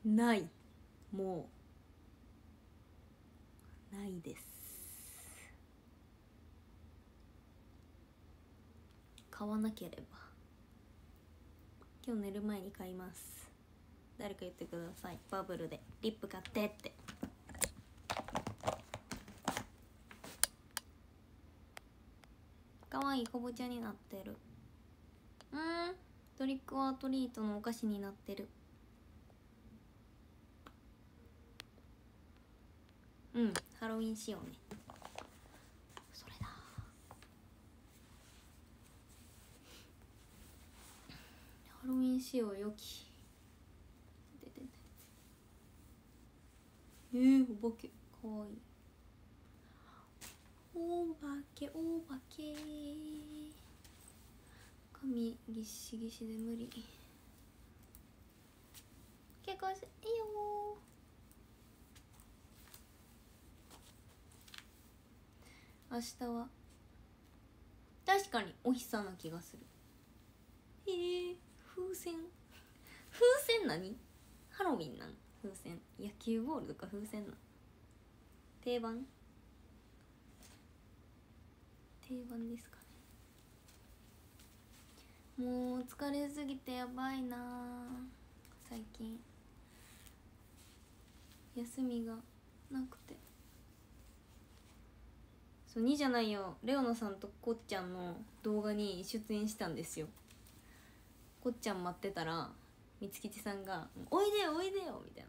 ない、もうないです。買わなければ。今日寝る前に買います。誰か言ってください。バブルでリップ買ってって。かわいいかぼちゃになってる。トリックオアトリートのお菓子になってる。ハロウィン仕様ね。それだ。ハロウィン仕様よき。お化けかわいい。お化けお化け、髪ぎっしぎしで無理。結構いいよ。明日は確かにお日さな気がする。風船何？ハロウィンなん？風船野球ボールとか風船なん？定番ですかね。もう疲れすぎてやばいな最近。休みがなくて。そう2じゃないよ、レオナさんとこっちゃんの動画に出演したんですよ。こっちゃん待ってたらみつきちさんが「おいでよおいでよ」みたいな。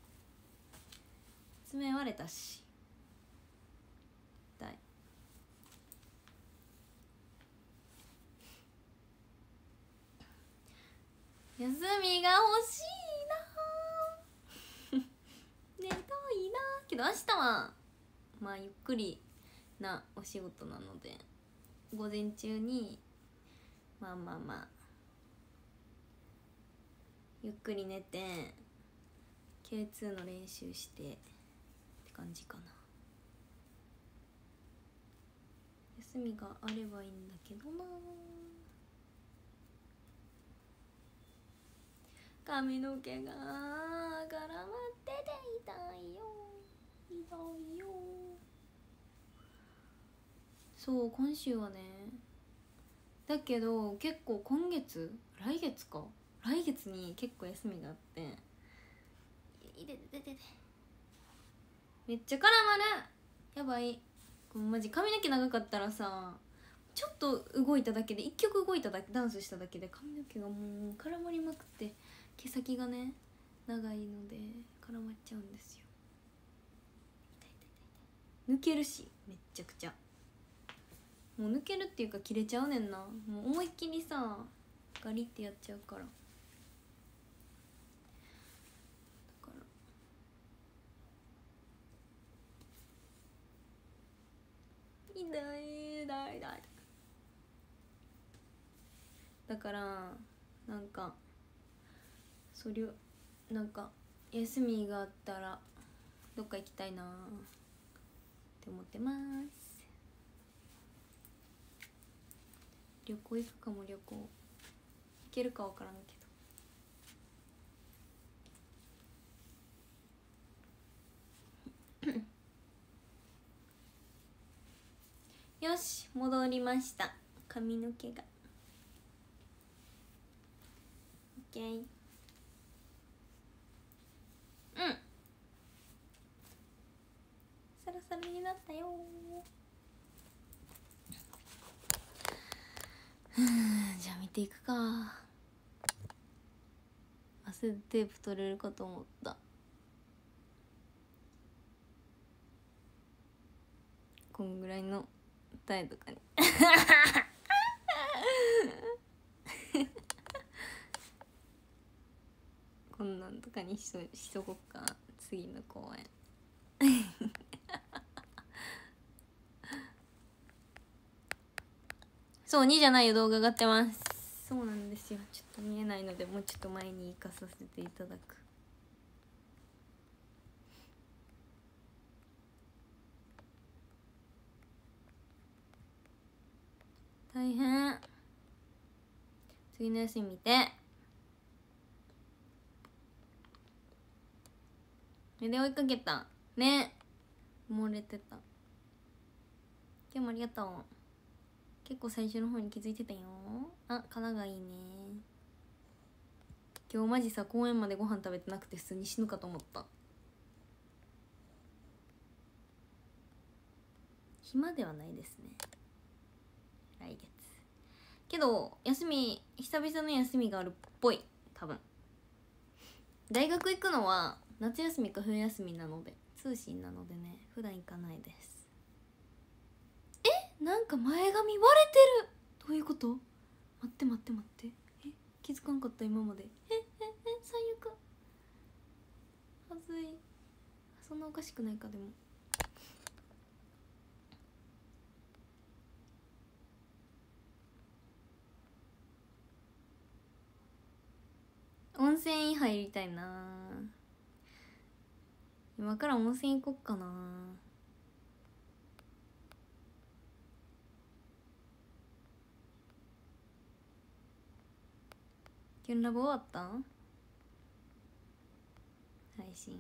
爪割れたし痛い。休みが欲しいな寝たいな。けど明日はまあゆっくりなお仕事なので、午前中にまあゆっくり寝て K2 の練習してって感じかな。休みがあればいいんだけどな。髪の毛が絡まってて痛いよ痛いよ。そう今週はね。だけど結構来月に結構休みがあって、めっちゃ絡まる。やばい。マジ髪の毛長かったらさ、ちょっと動いただけで、1曲動いただけ、ダンスしただけで髪の毛がもう絡まりまくって、毛先がね長いので絡まっちゃうんですよ。抜けるし、めっちゃくちゃもう抜けるっていうか切れちゃうねんな。もう思いっきりさガリってやっちゃうから。だから痛い。だからなんかなんか休みがあったらどっか行きたいなって思ってます。旅行行くかも。旅行行けるか分からんけどよし戻りました。髪の毛が OK。 サラサラになったよ。じゃあ見ていくか。汗でテープ取れるかと思った。こんぐらいの台とかにこんなんとかにしとこっか。次の公演そう2じゃないよ動画上がってます。そうなんですよ。ちょっと見えないのでもうちょっと前に行かさせていただく。大変。次の休み見て。 目で追いかけたね。漏れてた。今日もありがとう。結構最初の方に気づいてたよ。あ、殻がいいね。今日マジさ、公園までご飯食べてなくて普通に死ぬかと思った。暇ではないですね、来月。けど休み、久々の休みがあるっぽい。多分大学行くのは夏休みか冬休みなので、通信なのでね、普段行かないです。なんか前髪割れてる。どういうこと？待って待って待って、気づかんかった。今まで最悪。はずい。そんなおかしくないか。でも温泉入りたいな。今から温泉行こっかな。キュンラボ終わった？配信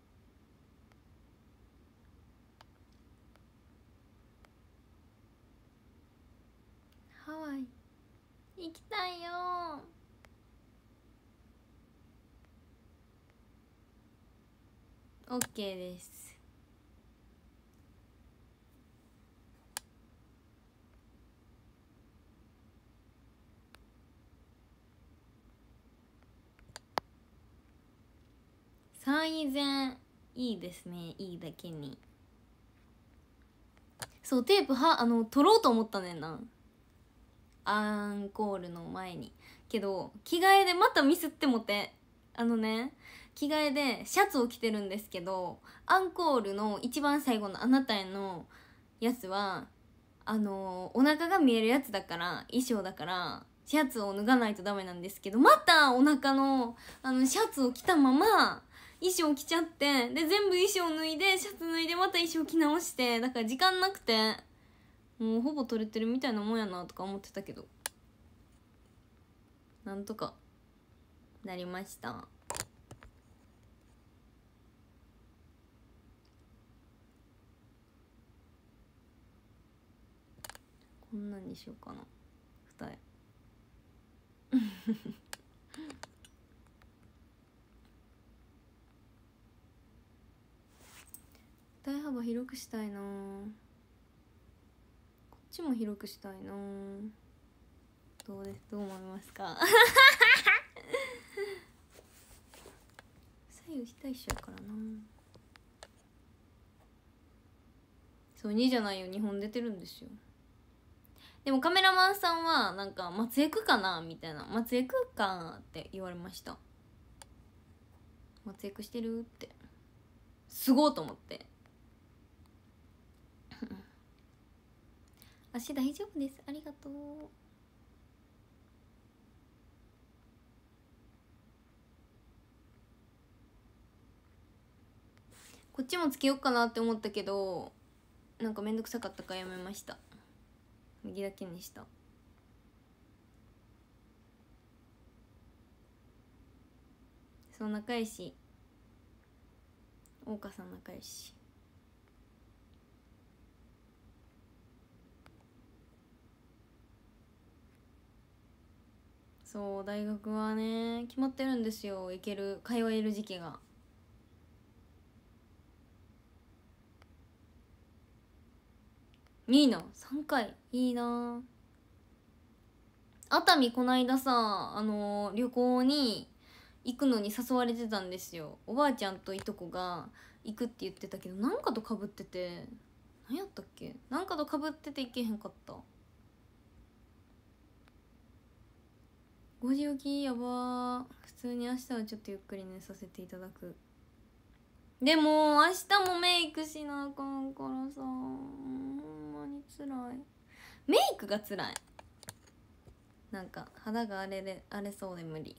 ハワイ行きたいよ。オッケーです。最善いいですね。いいだけに。そうテープ取ろうと思ったねんな、アンコールの前に。けど着替えでまたミスってもて、着替えでシャツを着てるんですけど、アンコールの一番最後のあなたへのやつはお腹が見えるやつだから、衣装だからシャツを脱がないとダメなんですけど、またお腹のシャツを着たまま衣装着ちゃって、で全部衣装脱いでシャツ脱いでまた衣装着直して、だから時間なくて、もうほぼ取れてるみたいなもんやなとか思ってたけど、なんとかなりました。こんなんにしようかな、二重二重幅広くしたいな。こっちも広くしたいな。どう思いますか左右非対称やからな。そう2じゃないよ、2本出てるんですよ。でもカメラマンさんはなんか松江区かなみたいな、松江区かって言われました。松江区してるってすごいと思って足大丈夫です、ありがとう。こっちもつけようかなって思ったけど、なんかめんどくさかったからやめました。右だけにした。そう仲良し、大岡さん仲良し。そう大学はね決まってるんですよ、行ける通える時期が。いいな、3回いいな。熱海こないださ、旅行に行くのに誘われてたんですよ。おばあちゃんといとこが行くって言ってたけど、なんかとかぶってて、何やったっけ、なんかとかぶってて行けへんかった。5時起きやば。普通に明日はちょっとゆっくり寝させていただく。でも明日もメイクしなあかんからさ、ほんまにつらい。メイクがつらい。なんか肌が荒れそうで無理。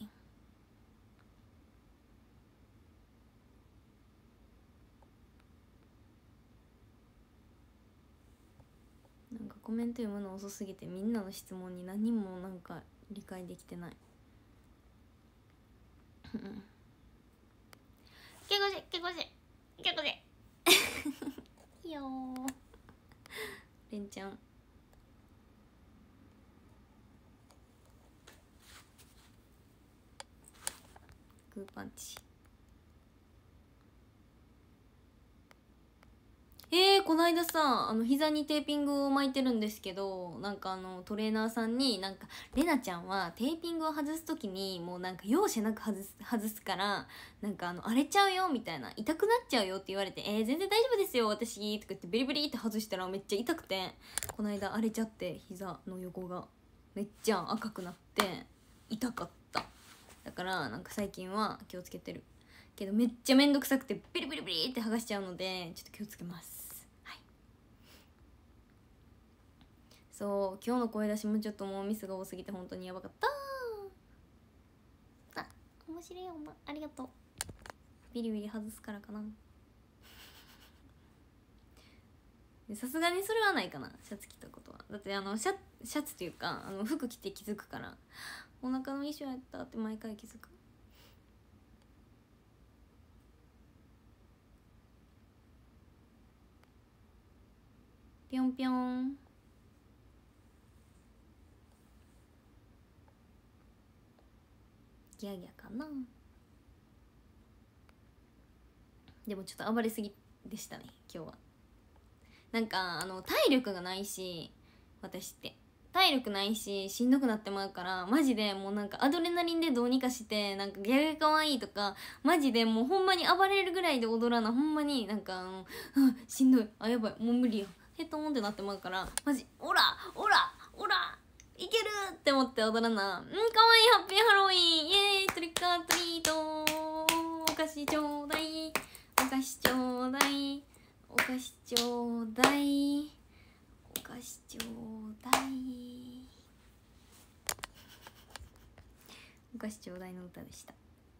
なんかコメント読むの遅すぎて、みんなの質問に何もなんか理解できてない。けこしいけこれいいよれんちゃんグーパンチ。こないださ膝にテーピングを巻いてるんですけど、なんかトレーナーさんになんか「れなちゃんはテーピングを外す時にもうなんか容赦なく外すからなんか荒れちゃうよ」みたいな「痛くなっちゃうよ」って言われて「全然大丈夫ですよ私」とか言ってビリビリって外したらめっちゃ痛くて、こないだ荒れちゃって膝の横がめっちゃ赤くなって痛かった。だからなんか最近は気をつけてるけど、めっちゃめんどくさくてビリビリビリって剥がしちゃうのでちょっと気をつけます。はい、そう今日の声出しもちょっともうミスが多すぎて本当にやばかった。あ、面白いよ、ありがとう。ビリビリ外すからかな。さすがにそれはないかな、シャツ着たことは。だってシャツっていうか服着て気づくから、お腹の衣装やったって毎回気づく。ぴょんぴょん。ギャギャかな。でもちょっと暴れすぎでしたね今日は。なんか体力がないし、私って体力ないししんどくなってまうから、マジでもうなんかアドレナリンでどうにかしてなんかギャルかわいいとか、マジでもうほんまに暴れるぐらいで踊らな、ほんまになんかしんどい、あやばいもう無理やヘトーンってなってまうから、マジオラオラオラいけるって思って踊らな。かわいい、ハッピーハロウィンイエーイ、トリックアトリート、お菓子ちょうだいお菓子ちょうだいお菓子ちょうだいお菓子ちょうだいお菓子ちょうだいの歌でした。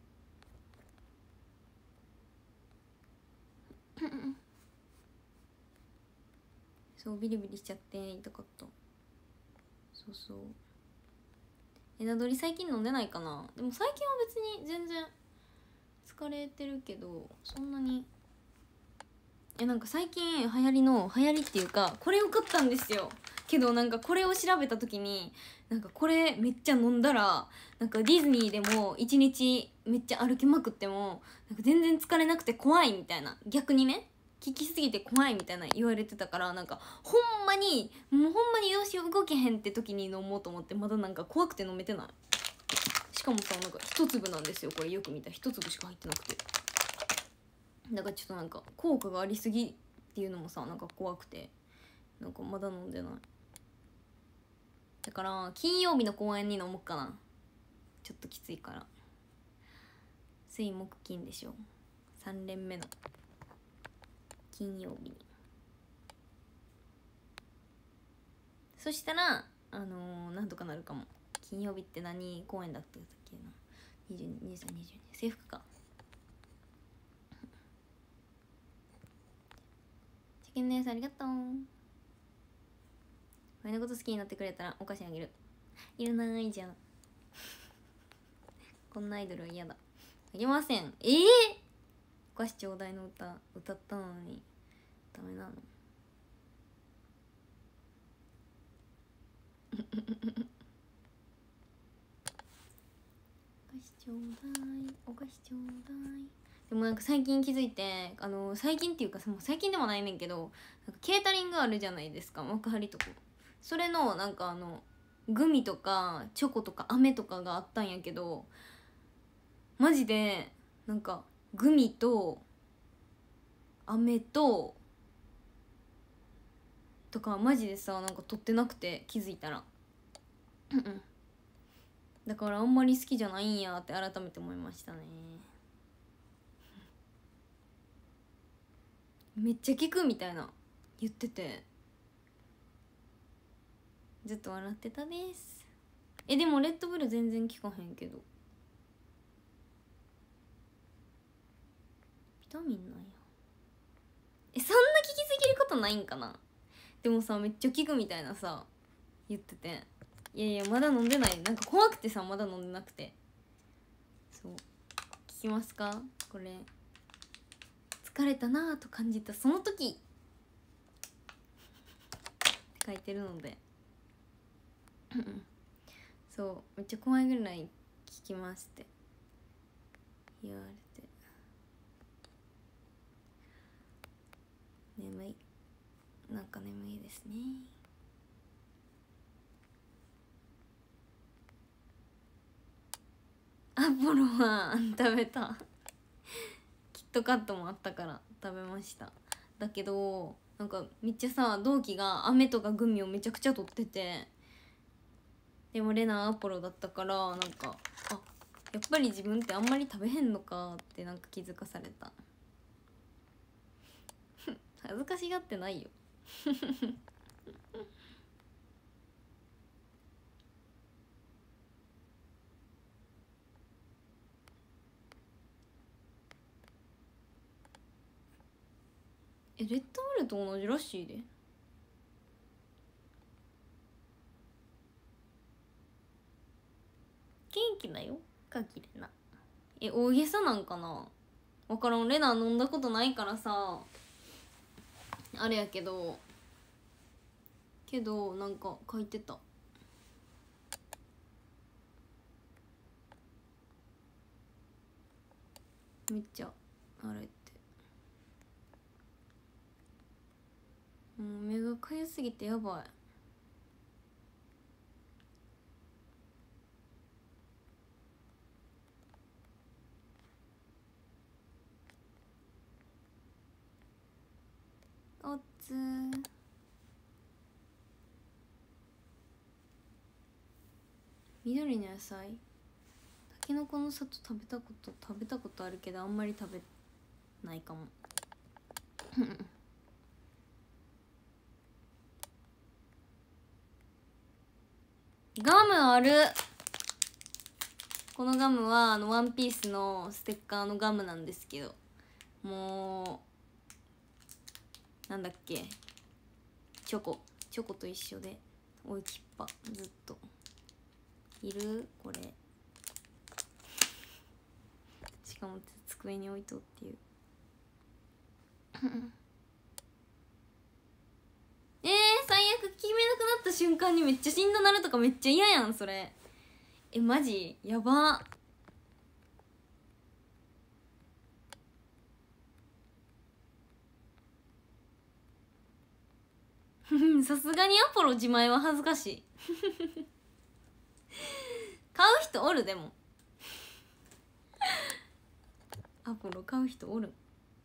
そうビリビリしちゃって痛かった。そうそう、枝取り最近飲んでないかな。でも最近は別に全然疲れてるけどそんなに。なんか最近流行りっていうかこれを買ったんですよ。けどなんかこれを調べた時になんかこれめっちゃ飲んだらなんかディズニーでも一日めっちゃ歩きまくってもなんか全然疲れなくて怖いみたいな、逆にね効きすぎて怖いみたいな言われてたから、なんかほんまにもうほんまにどうしよう動けへんって時に飲もうと思って、まだなんか怖くて飲めてない。しかもさなんか一粒なんですよこれ、よく見たら一粒しか入ってなくて、だからちょっとなんか効果がありすぎっていうのもさなんか怖くてなんかまだ飲んでない。だから金曜日の公演に飲もうかな。ちょっときついから。水木金でしょ、3連目の金曜日に。そしたらなんとかなるかも。金曜日って何公演だったっけな、22、23、22制服か。チキン姉さんありがとう。俺のこと好きになってくれたらお菓子あげる。いらないじゃんこんなアイドルは嫌だ。あげません。お菓子ちょうだいの歌歌ったのにダメなのお菓子ちょうだいお菓子ちょうだい。でもなんか最近気づいて最近っていうかもう最近でもないねんけど、なんかケータリングあるじゃないですか、幕張とか。それのなんかグミとかチョコとか飴とかがあったんやけど、マジでなんかグミと飴とかマジでさなんか取ってなくて気づいたらだからあんまり好きじゃないんやって改めて思いましたね。めっちゃ効くみたいな言っててずっと笑ってたです。でもレッドブル全然効かへんけどビタミンなんや。そんな効きすぎることないんかな。でもさめっちゃ効くみたいなさ言ってて、いやいやまだ飲んでない、なんか怖くてさまだ飲んでなくて。そう聞きますかこれ疲れたなぁと感じたその時って書いてるのでそうめっちゃ怖いぐらい聞きますって言われて眠いなんか眠いですね。アポロは食べたキットカットもあったから食べました。だけどなんかめっちゃさ同期が飴とかグミをめちゃくちゃ取ってて、でもレナアポロだったからなんかあやっぱり自分ってあんまり食べへんのかってなんか気づかされた恥ずかしがってないよレッドブルと同じらしいで。元気だよかきれな。大げさなんかな分からん。レナ飲んだことないからさあれやけどなんか書いてた。めっちゃあれってもう目がかゆすぎてやばい。おつ緑の野菜たけのこの里食べたことあるけどあんまり食べないかもガムある。このガムはワンピースのステッカーのガムなんですけど、もうなんだっけチョコと一緒で置いきっぱずっといるこれしかも机に置いとっていう最悪決めなくなった瞬間にめっちゃしんどなるとかめっちゃ嫌やんそれ。マジやば。さすがにアポロ自前は恥ずかしい買う人おる。でもアポロ買う人おる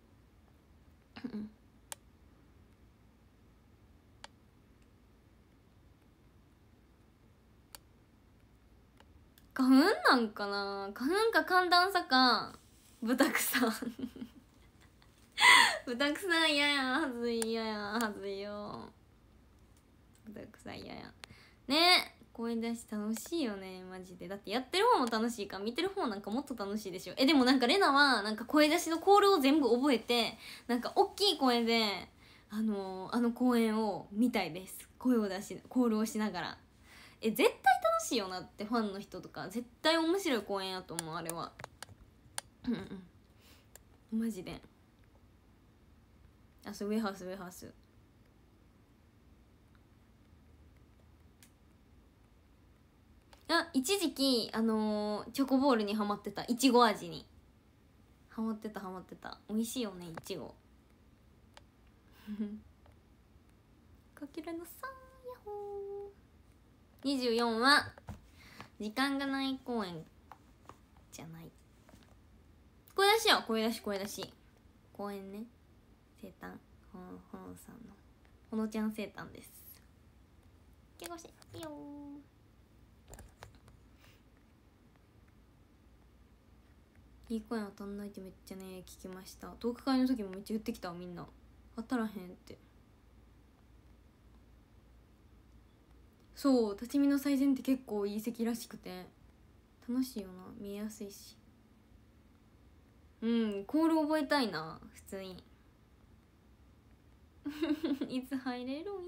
花粉なんかな。花粉か寒暖差かブタクサンブタクサン嫌やはずい嫌やはずいよ。ブタクサン嫌やね。声出し楽しいよねマジで。だってやってる方も楽しいから見てる方なんかもっと楽しいでしょ。でもなんかレナはなんか声出しのコールを全部覚えてなんか大きい声であの公演を見たいです。声を出しコールをしながら絶対楽しいよなってファンの人とか絶対面白い公演やと思うあれはマジで。ウェハース一時期チョコボールにハマってた。いちご味にハマってた美味しいよねいちごかけらのさんやほー。24は時間がない公演じゃない。声出しよ声出し公演ね。生誕ほのさんのほのちゃん生誕です。けごしいいよいい声当たんないってめっちゃね聞きました。トーク会の時もめっちゃ言ってきたわみんな。当たらへんって。そう立ち見の最善って結構いい席らしくて楽しいよな。見えやすいしコール覚えたいな普通にいつ入れるんや。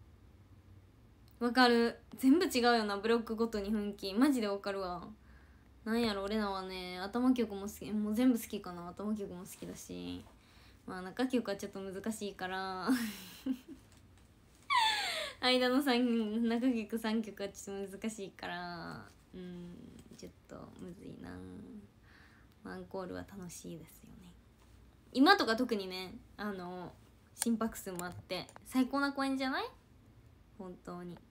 わかる。全部違うよなブロックごとに雰囲気マジでわかるわ。 なんやろ俺らはね頭曲も好き、もう全部好きかな。頭曲も好きだし、まあ中曲はちょっと難しいから間の中曲3曲はちょっと難しいから、ちょっとむずいな。アンコールは楽しいですよね。今とか特にね心拍数もあって最高な公演じゃない？本当に。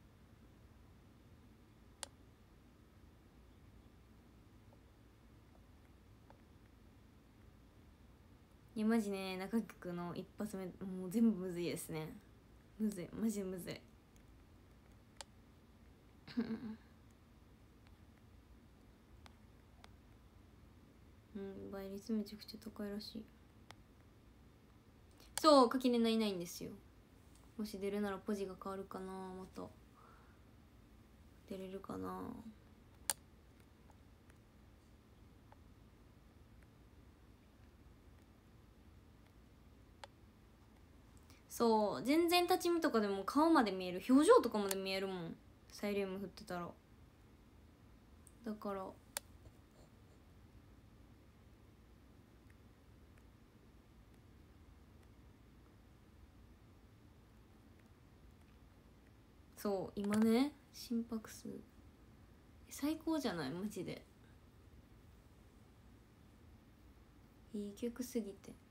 いやマジね中曲の一発目もう全部むずいですね。むずい、マジむずい倍率めちゃくちゃ高いらしい。そう垣根ないないんですよ。もし出るならポジが変わるかな。また出れるかな。そう全然立ち見とかでも顔まで見える、表情とかまで見えるもん、サイリウム振ってたら。だからそう今ね心拍数最高じゃない？マジでいい曲すぎて。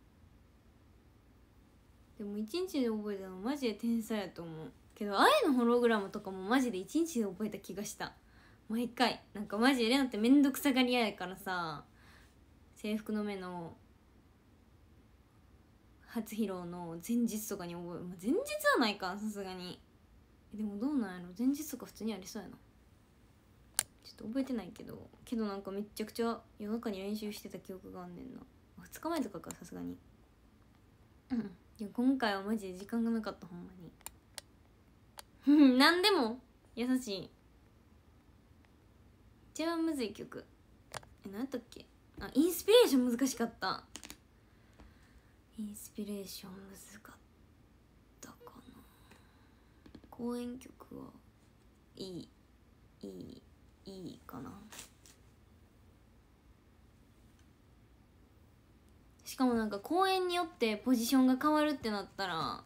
でも一日で覚えたのマジで天才やと思うけど、愛のホログラムとかもマジで一日で覚えた気がした。毎回なんかマジでレナってめんどくさがり屋やからさ、制服の目の初披露の前日とかに覚え、前日はないかさすがに。でもどうなんやろ、前日とか普通にありそうやな。ちょっと覚えてないけどなんかめっちゃくちゃ夜中に練習してた記憶があんねんな。2日前とかかさすがに。いや今回はマジで時間がなかった、ほんまに何でも優しい。一番むずい曲何やったっけ。インスピレーション難しかった。インスピレーション難かったかな。公演曲はいいかな。しかもなんか公演によってポジションが変わるってなったら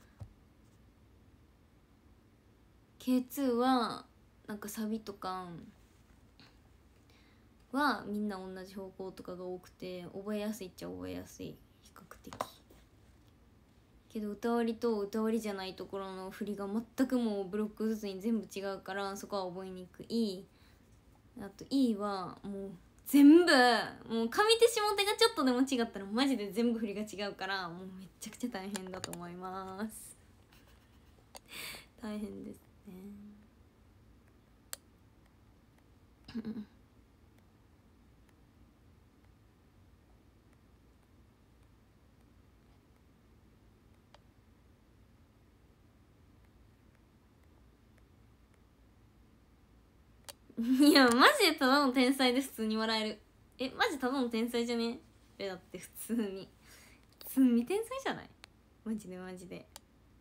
K2 はなんかサビとかはみんな同じ方向とかが多くて覚えやすいっちゃ覚えやすい、比較的。けど歌割りと歌割りじゃないところの振りが全くもうブロックずつに全部違うから、そこは覚えにくい。あと E はもう全部もう上手下手がちょっとでも違ったらマジで全部振りが違うから、もうめっちゃくちゃ大変だと思います。大変ですねいやマジでただの天才で普通に笑える。マジただの天才じゃね？だって普通に天才じゃない？マジでマジで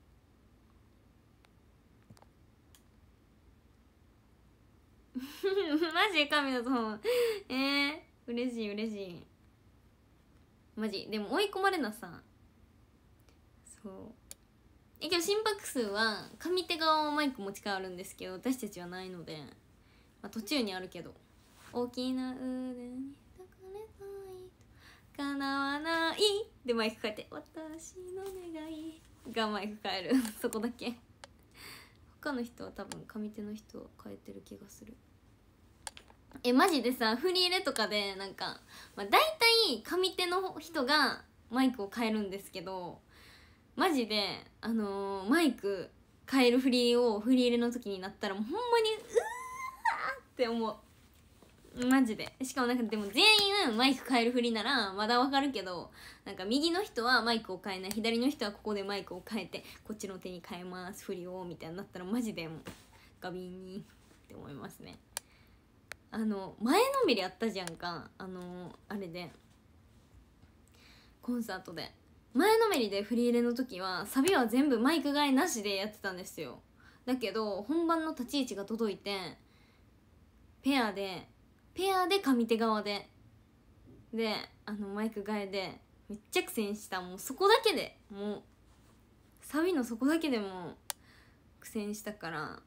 マジで神だと思う。嬉しい嬉しい。マジでも追い込まれなさ。そうけど心拍数は上手側はマイク持ち替わるんですけど、私たちはないので、途中にあるけど、大きな腕に抱かれたい叶わないでマイク変えて、私の願いがマイク変えるそこだけ。他の人は多分上手の人は変えてる気がする。マジでさ振り入れとかでなんか、大体上手の人がマイクを変えるんですけど、マジでマイク変える振り入れの時になったらもうほんまにうわーって思う、マジで。しかもなんかでも全員マイク変える振りならまだわかるけど、なんか右の人はマイクを変えない、左の人はここでマイクを変えてこっちの手に変えます振りをみたいになったらマジでもうガビーンって思いますね。前のめりあったじゃんか、あれでコンサートで前のめりで振り入れの時はサビは全部マイク替えなしでやってたんですよ。だけど本番の立ち位置が届いてペアペアで上手側でマイク替えでめっちゃ苦戦した。もうそこだけでもうサビのそこだけでも苦戦したから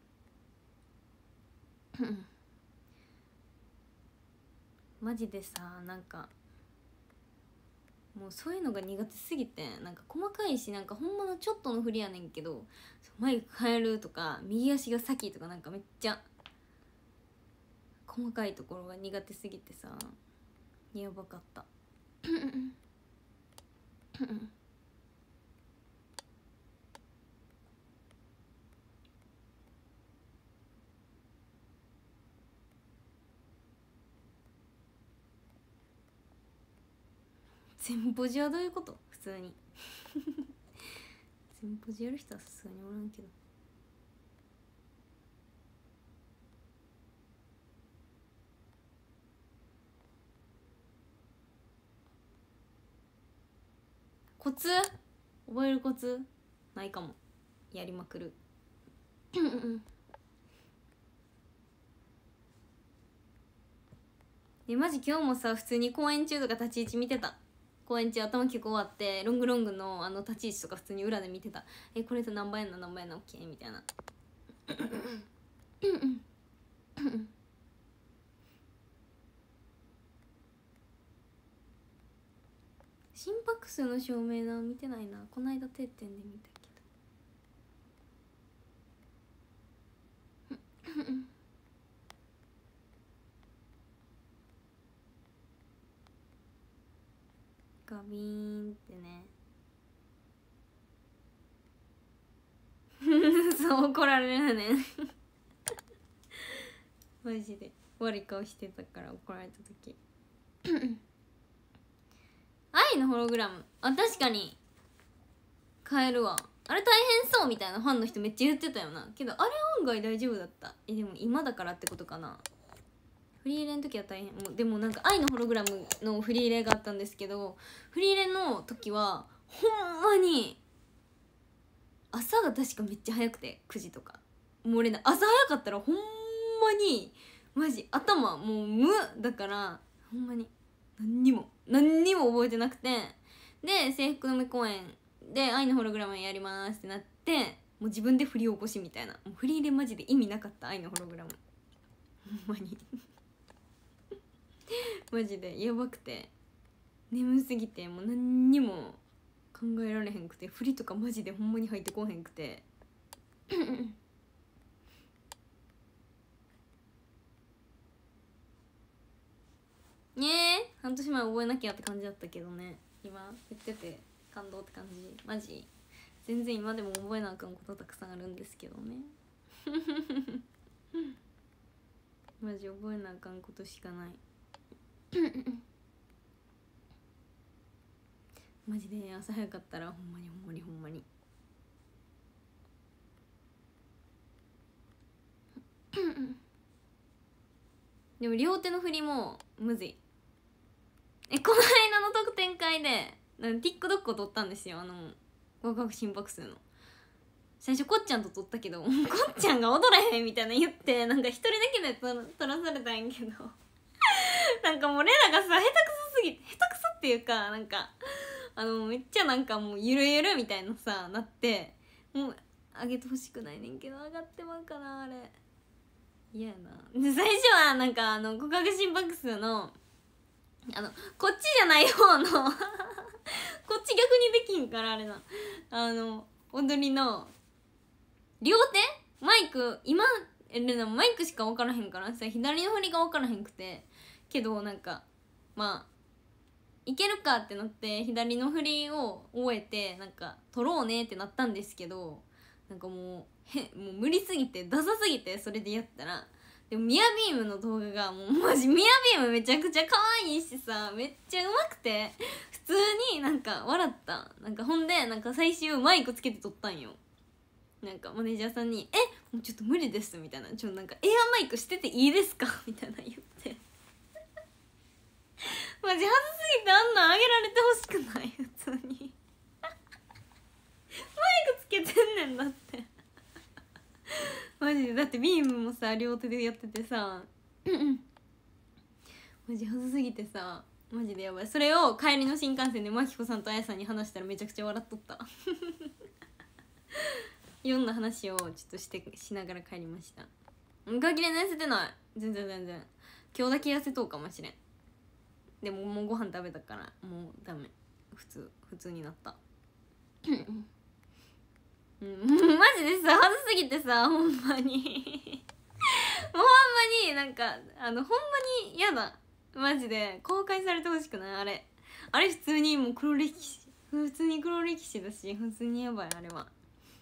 マジでさ、なんかもうそういうのが苦手すぎて、なんか細かいし、なんかほんまのちょっとの振りやねんけど、マイク変えるとか右足が先とか、なんかめっちゃ細かいところが苦手すぎてさ、やばかった全ポジはどういうこと？普通に全ポジやる人はさすがにおらんけど。コツ覚えるコツないかも。やりまくるマジ今日もさ、普通に公演中とか立ち位置見てた。公演中頭曲終わってロングロングの立ち位置とか普通に裏で見てた。これと何倍やな何倍やなオッケーみたいな心拍数の照明な見てないな。こないだ定点で見たけどガビーンってねそう怒られるねマジで悪い顔してたから怒られた時愛のホログラム、あ、確かに変えるわ。あれ大変そうみたいなファンの人めっちゃ言ってたよな。けどあれ案外大丈夫だった。でも今だからってことかな。フリーレの時は大変。もうでもなんか愛のホログラムのフリーレがあったんですけど、フリーレの時はほんまに朝が確かめっちゃ早くて9時とか、もう俺ね、朝早かったらほんまにマジ頭もう無だから、ほんまに何にも覚えてなくて、で制服の目公演で愛のホログラムやりますってなって、もう自分で振り起こしみたいな。もうフリーレマジで意味なかった。愛のホログラムほんまにマジでやばくて、眠すぎてもう何にも考えられへんくて、振りとかマジでほんまに入ってこへんくてねえ、半年前覚えなきゃって感じだったけどね、今言ってて感動って感じ。マジ全然今でも覚えなあかんことたくさんあるんですけどねマジ覚えなあかんことしかないマジで朝早かったらほんまにでも両手の振りもむずい。この間の特典会でTikTok を撮ったんですよ。ワクワク心拍数の最初こっちゃんと撮ったけどこっちゃんが踊れへんみたいな言って、なんか一人だけで撮らされたんやけどなんかもう俺らがさ、下手くそすぎて、下手くそっていうか、なんかめっちゃなんかもうゆるゆるみたいなさなって、もう上げてほしくないねんけど、上がってまうかなあれ。嫌やな。で最初はなんか告白心拍数のこっちじゃない方のこっち逆にできんから、あれな、踊りの両手マイク今マイクしか分からへんからさ、左の振りが分からへんくて、けどなんかまあいけるかってなって左の振りを終えて、なんか撮ろうねってなったんですけど、なんかもう無理すぎてダサすぎて、それでやったら、でもミヤビームの動画がもうマジミヤビームめちゃくちゃ可愛いしさ、めっちゃうまくて普通になんか笑った。なんかほんでなんか最終マイクつけて撮ったんよ。なんかマネージャーさんにもうちょっと無理ですみたいな、なんかエアマイクしてていいですかみたいな言ってマジ恥ずすぎてあんなんあげられてほしくない普通にマイクつけてんねんだってマジで。だってビームもさ両手でやっててさマジはずすぎてさ、マジでやばい。それを帰りの新幹線でマキコさんとあやさんに話したらめちゃくちゃ笑っとったいろんな話をちょっとしながら帰りました。ガキで痩せてない、全然今日だけ痩せとうかもしれん。でももうご飯食べたからもうダメ、普通になったマジでさ、はずすぎてさ、ほんまにもうほんまになんかほんまに嫌だ。マジで公開されてほしくない。あれ普通にもう黒歴史だし、普通にやばい、あれは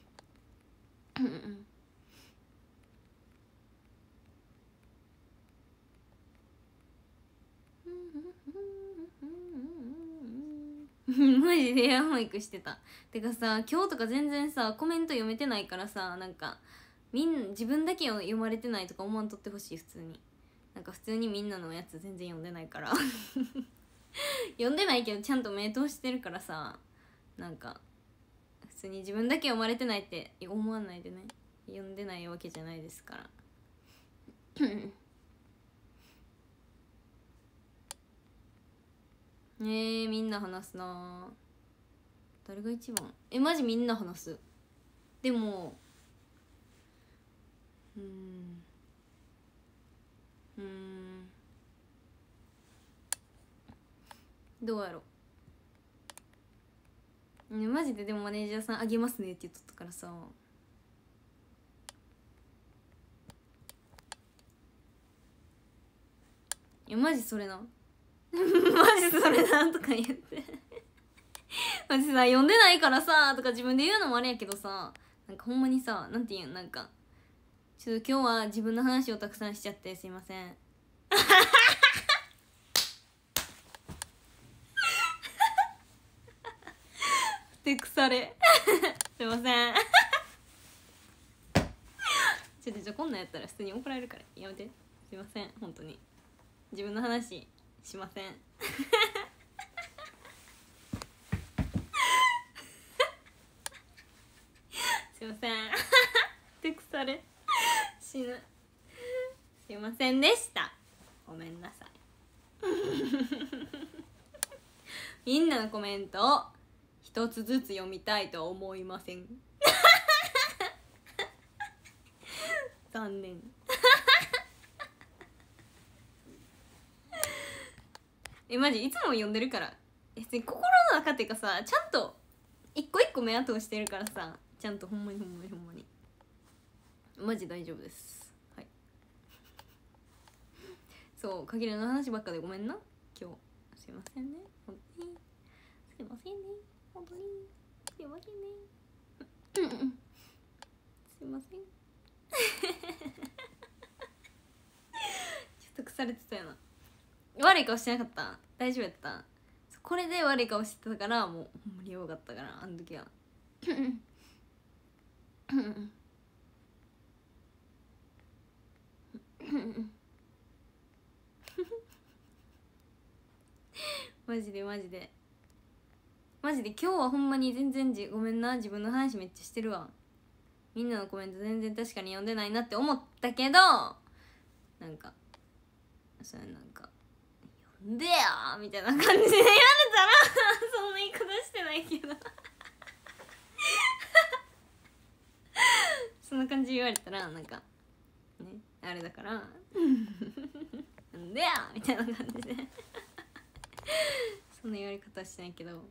マジでエアマイクしてた。てかさ、今日とか全然さコメント読めてないからさ、なんか自分だけ読まれてないとか思わんとってほしい。普通になんか普通にみんなのやつ全然読んでないから読んでないけどちゃんと目通してるからさ、なんか普通に自分だけ読まれてないって思わないでね。読んでないわけじゃないですからみんな話すな。誰が一番？マジみんな話す。でもどうやろ。マジででもマネージャーさんあげますねって言っとったからさ、いやマジそれなマジそれなとか言ってマジさ、読んでないからさとか自分で言うのもあれやけどさ、なんかほんまにさ、なんて言う、なんかちょっと今日は自分の話をたくさんしちゃってすいませんふてくされすいませんちょこんなんやったら普通に怒られるからやめて。すいません、本当に自分の話しませんすいませんふてくされ死ぬ。すいませんでした、ごめんなさいみんなのコメントを一つずつ読みたいと思いません残念マジいつも読んでるから、心の中っていうかさ、ちゃんと一個一個目後をしてるからさ、ちゃんとほんまにマジ大丈夫です。はいそう、限りの話ばっかでごめんな今日。すいませんね、本当にすいませんね、本当にすいませんねすいませんちょっと腐れてたよな。悪い顔してなかった？大丈夫やった？これで悪い顔してたからもうほんまによかったから、あの時はマジで今日はほんまに全然ごめんな、自分の話めっちゃしてるわ。みんなのコメント全然確かに読んでないなって思ったけど、なんかそれなんか読んでよみたいな感じで言われたらそんな言い方してないけどそんな感じで言われたらなんかね、あれだからなんでやみたいな感じでそんな言われ方はしてないけど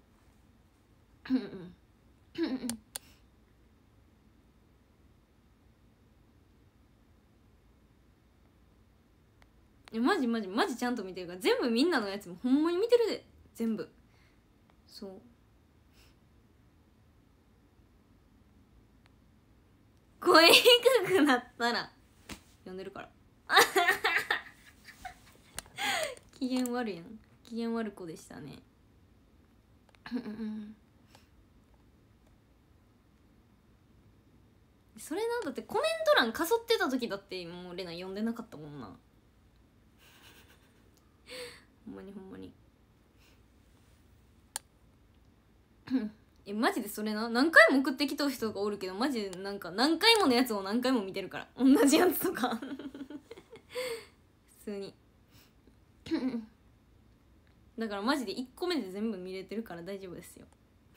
マジちゃんと見てるから、全部みんなのやつもほんまに見てるで、全部。そう声低くなったら呼んでるから機嫌悪いやん、機嫌悪い子でしたねそれな、だってコメント欄かそってた時だってもうレナ呼んでなかったもんなほんまにマジでそれな、何回も送ってきた人がおるけど、マジでなんか何回ものやつを何回も見てるから、同じやつとか普通にだからマジで1個目で全部見れてるから大丈夫ですよ。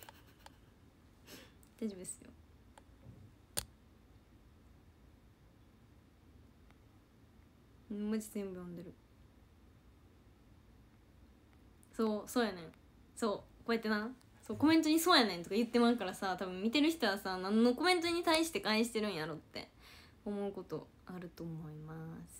大丈夫ですよ。マジ全部読んでる。そうやねん。そうこうやってな、そうコメントにそうやねんとか言ってまうからさ、多分見てる人はさ、何のコメントに対して返してるんやろって思うことあると思います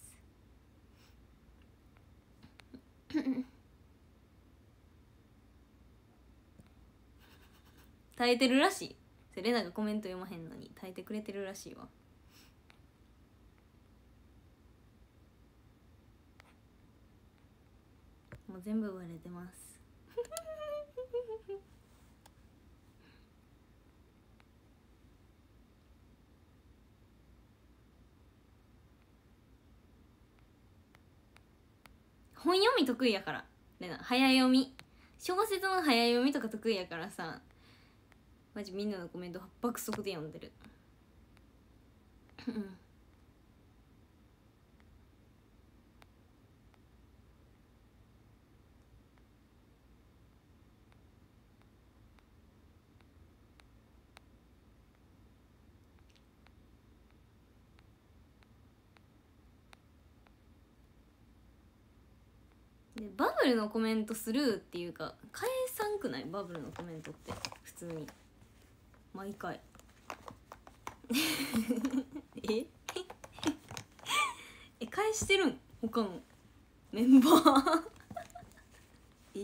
耐えてるらしい。レナがコメント読まへんのに耐えてくれてるらしいわ。もう全部割れてます本読み得意やからレナ、早読み、小説の早読みとか得意やからさ、マジみんなのコメント爆速で読んでるでバブルのコメントスルーっていうか返さんくない？バブルのコメントって普通に毎回返してるん？他のメンバーえ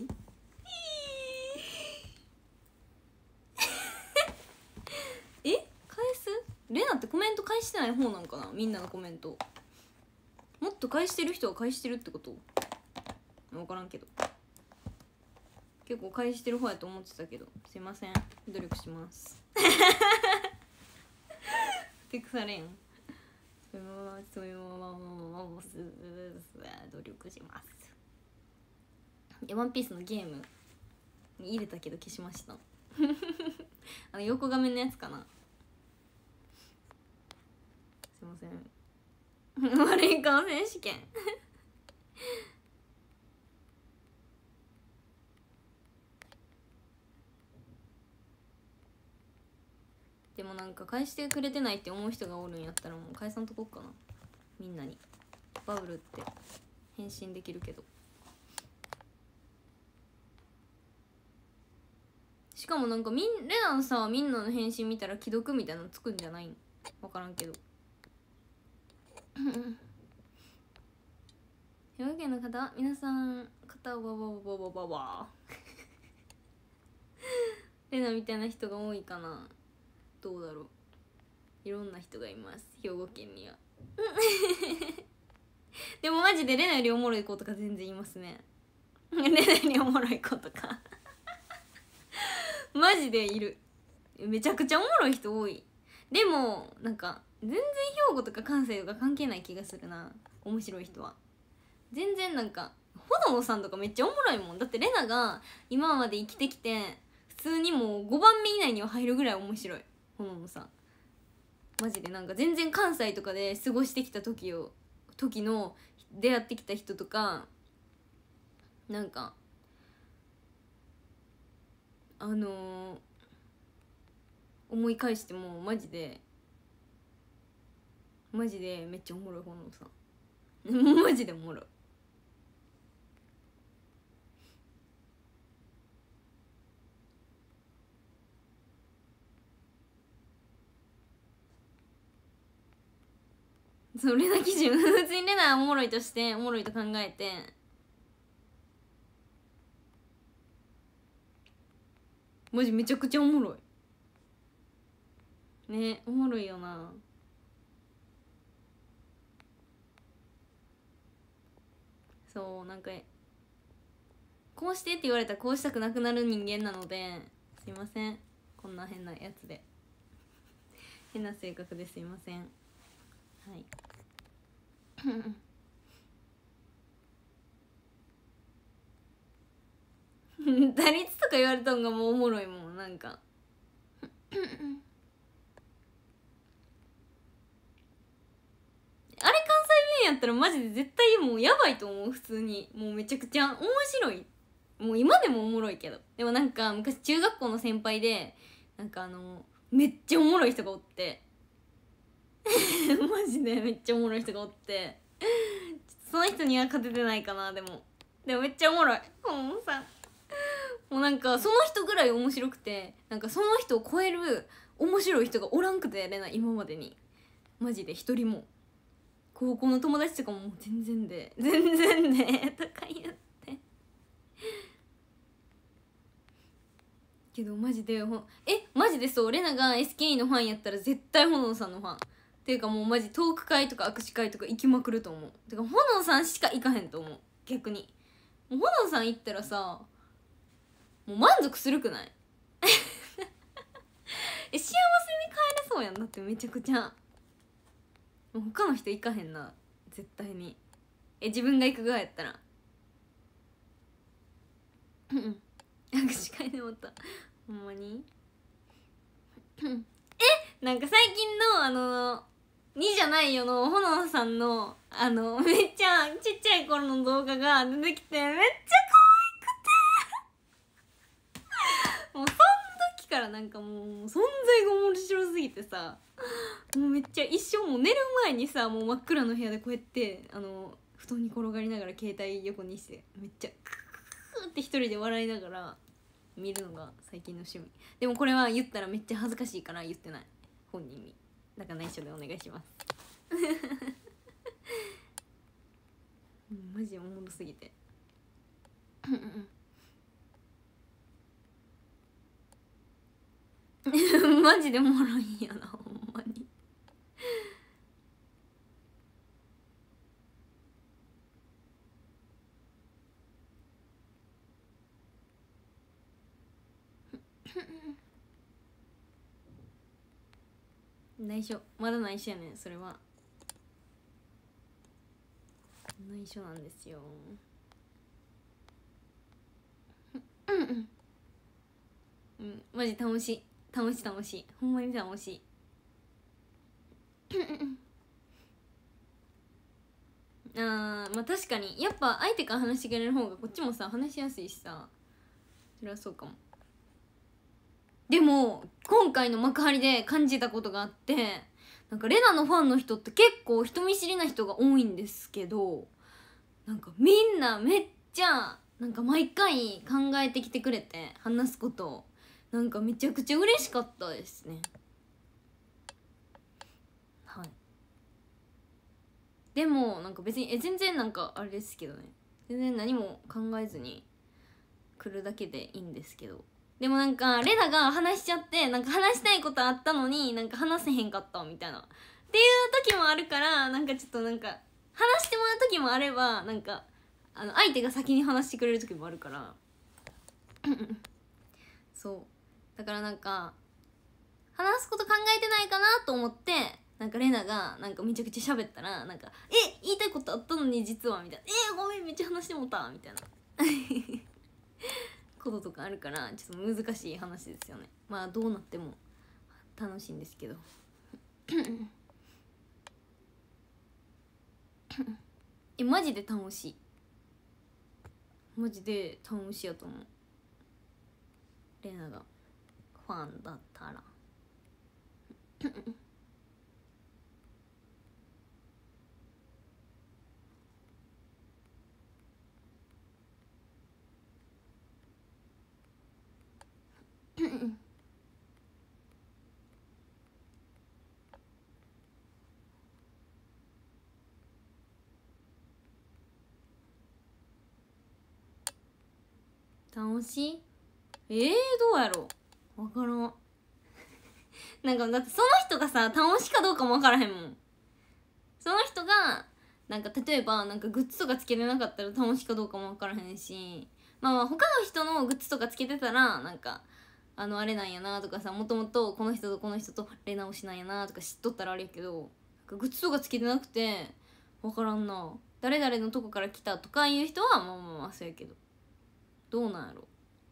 返す？レナってコメント返してない方なんかな？みんなのコメントもっと返してる人は返してるってこと？分からんけど結構返してる方やと思ってたけど、すいません、努力しますてくされんそういう努力します。ワンピースのゲームに入れたけど消しました横画面のやつかな。すいません悪い顔選手権でもなんか返してくれてないって思う人がおるんやったらもう返さんとこっかな。みんなにバブルって返信できるけど、しかもなんかレナンさ、みんなの返信見たら既読みたいなのつくんじゃないん？分からんけど兵庫県の方、皆さん方わレナみたいな人が多いかな。どうだろう、いろんな人がいます兵庫県にはでもマジでレナよりおもろい子とか全然いますねレナよりおもろい子とかマジでいる。めちゃくちゃおもろい人多い。でもなんか全然兵庫とか関西とか関係ない気がするな。面白い人は全然なんか炎野さんとかめっちゃおもろいもん。だってレナが今まで生きてきて普通にもう5番目以内には入るぐらい面白い。炎野さんマジでなんか全然関西とかで過ごしてきた時の出会ってきた人とかなんか思い返してもマジでめっちゃおもろい。炎野さんマジでおもろい。そうレナ基準普通にレナおもろいとしておもろいと考えてマジめちゃくちゃおもろいね。おもろいよな。そうなんかこうしてって言われたらこうしたくなくなる人間なのですいません、こんな変なやつで変な性格ですいません。はい打率とか言われたんがもうおもろいもん。なんかあれ関西弁やったらマジで絶対もうやばいと思う。普通にもうめちゃくちゃ面白い。もう今でもおもろいけど、でもなんか昔中学校の先輩でなんかめっちゃおもろい人がおってマジでめっちゃおもろい人がおって、ちょっとその人には勝ててないかな。でもめっちゃおもろい。もうさ、もうなんかその人ぐらい面白くて、なんかその人を超える面白い人がおらんくてやれない、今までに。マジで一人も。高校の友達とかも全然でとか言ってけど、マジでマジでそう、レナが SKE のファンやったら絶対炎さんのファンっていうか、もうマジトーク会とか握手会とか行きまくると思う。てか炎さんしか行かへんと思う。逆にもう炎さん行ったらさ、もう満足するくない幸せに帰れそうやん。だってめちゃくちゃもう他の人行かへんな絶対に。自分が行く側やったら握手会で思った。ほんまになんか最近の2じゃないよの炎さんのめっちゃちっちゃい頃の動画が出てきて、めっちゃ可愛くてもうその時からなんかもう存在が面白すぎてさ、もうめっちゃ一生もう寝る前にさ、もう真っ暗の部屋でこうやって布団に転がりながら携帯横にしてめっちゃクーって一人で笑いながら見るのが最近の趣味。でもこれは言ったらめっちゃ恥ずかしいから言ってない、本人に。だから内緒でお願いしますマジおもろすぎてマジでおもろいんやなほんまに内緒、まだ内緒やねん。それは内緒なんですよマジ楽しい楽しいほんまに楽しいまあ確かにやっぱ相手から話してくれる方がこっちもさ話しやすいしさ、それはそうかも。でも今回の幕張で感じたことがあって、なんかレナのファンの人って結構人見知りな人が多いんですけど、なんかみんなめっちゃなんか毎回考えてきてくれて話すことを、なんかめちゃくちゃ嬉しかったですね。はい。でもなんか別に全然なんかあれですけどね、全然何も考えずに来るだけでいいんですけど、でもなんかレナが話しちゃって、なんか話したいことあったのになんか話せへんかったみたいなっていう時もあるから、なんかちょっとなんか話してもらう時もあれば、なんか相手が先に話してくれる時もあるからそうだからなんか話すこと考えてないかなと思って、なんかレナがなんかめちゃくちゃ喋ったら、なんか言いたいことあったのに実はみたいな、ごめんめっちゃ話してもったみたいなこととかあるから、ちょっと難しい話ですよね。まあどうなっても楽しいんですけどマジで楽しい、マジで楽しいやと思う。レナがファンだったら楽しいどうやろう、分からんなんかだってその人がさ楽しいかどうかも分からへんもん。その人がなんか例えばなんかグッズとかつけてなかったら楽しいかどうかも分からへんし、まあ他の人のグッズとかつけてたらなんかあれなんやなとかさ、もともとこの人とこの人とレナ推しなんやなとか知っとったらあれやけど、グッズとかつけてなくて分からんな、誰々のとこから来たとかいう人はまあまあまあそうやけど、どうなんやろ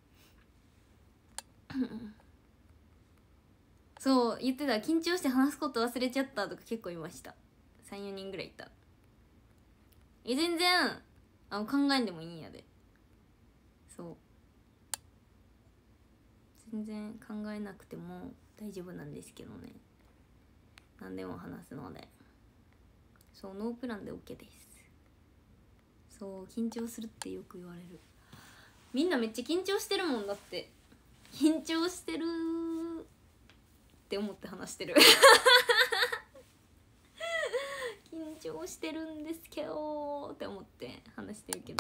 そう言ってた、緊張して話すこと忘れちゃったとか結構いました。 3,4 人ぐらいいた。 全然考えんでもいいんやで。そう全然考えなくても大丈夫なんですけどね。何でも話すので、そうノープランで OK です。そう緊張するってよく言われる。みんなめっちゃ緊張してるもんだって。緊張してるって思って話してる緊張してるんですけどって思って話してるけど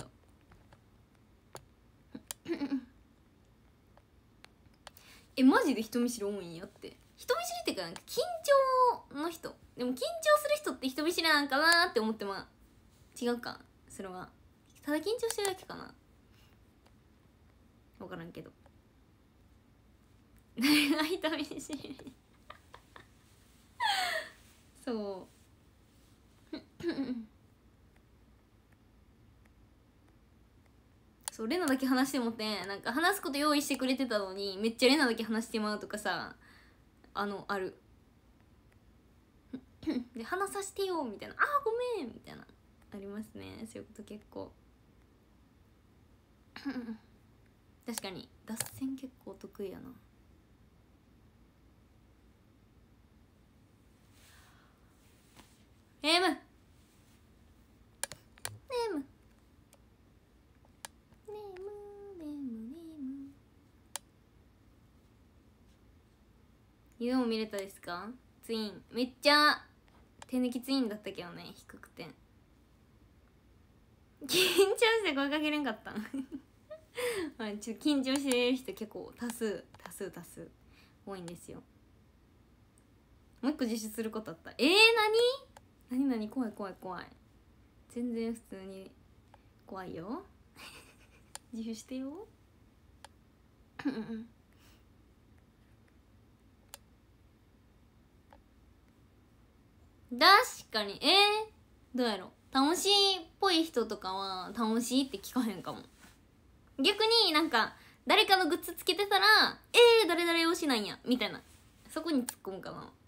マジで人見知り多いんやって。人見知りってか、なんか緊張の人でも緊張する人って人見知りなんかなって思っても違うか。それはただ緊張してるだけかな、分からんけど誰が人見知りそうそうレナだけ話してもってなんか話すこと用意してくれてたのにめっちゃレナだけ話してまうとかさあるで話させてよみたいな、あーごめんみたいなありますね。そういうこと結構確かに脱線結構得意やな。ネームネーム湯も見れたですか？ツインめっちゃ手抜きツインだったけどね、低くて緊張して声かけれんかったんまあちょっと緊張してる人結構多数多いんですよ。もう一個自首することあった。何怖い全然普通に怖いよ自首してよ確かにどうやろ、楽しいっぽい人とかは楽しいって聞かへんかも。逆になんか誰かのグッズつけてたら誰々推しなんやみたいな、そこに突っ込むかな。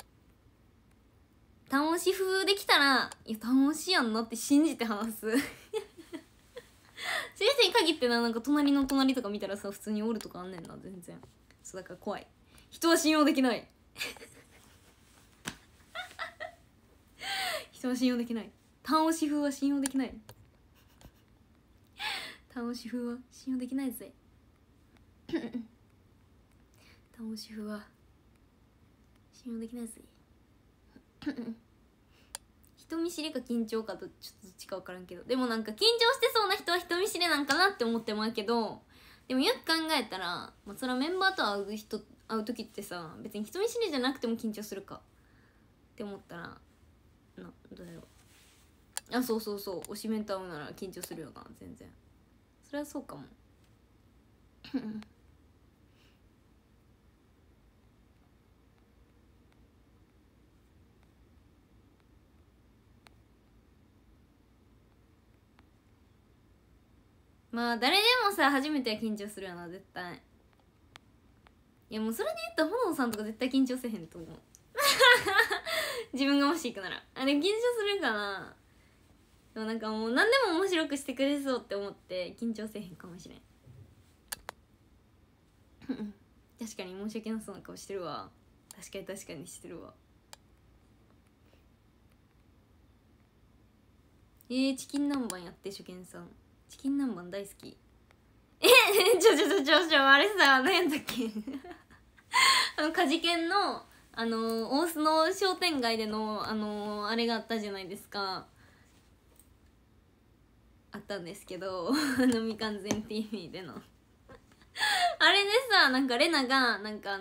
楽し風できたらいや楽しいやんなって信じて話すそういう人に限ってなんか隣の隣とか見たらさ普通におるとかあんねんな全然。そうだから怖い、人は信用できない人は信用できない。楽し風は信用できない楽し風は信用できないぜ楽し風は信用できないぜ人見知りか緊張かとちょっとどっちか分からんけど、でもなんか緊張してそうな人は人見知りなんかなって思ってまうけど、でもよく考えたら、それはメンバーと会う時ってさ別に人見知りじゃなくても緊張するかって思ったらどうだろう。そう推しメンと会うなら緊張するよな全然。それはそうかも誰でもさ初めては緊張するよな絶対。いやもうそれで言ったら炎さんとか絶対緊張せへんと思う自分がもし行くならでも緊張するかな。でもなんかもう何でも面白くしてくれそうって思って緊張せへんかもしれん確かに申し訳なそうな顔してるわ。確かにしてるわ。チキン南蛮やって初見さんチキン南蛮大好きあれさ何やったっけカジケンの大須の商店街でのあれがあったじゃないですか。あったんですけどみかんぜん TV でのあれでさなんかレナがなんか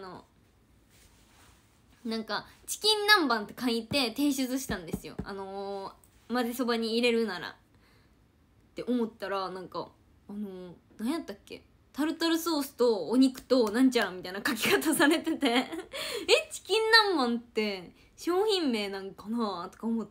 なんかチキン南蛮って書いて提出したんですよ。混ぜそばに入れるならって思ったらなんか何やったっけ、タルタルソースとお肉となんちゃらみたいな書き方されててチキン南蛮って商品名なんかなとか思って、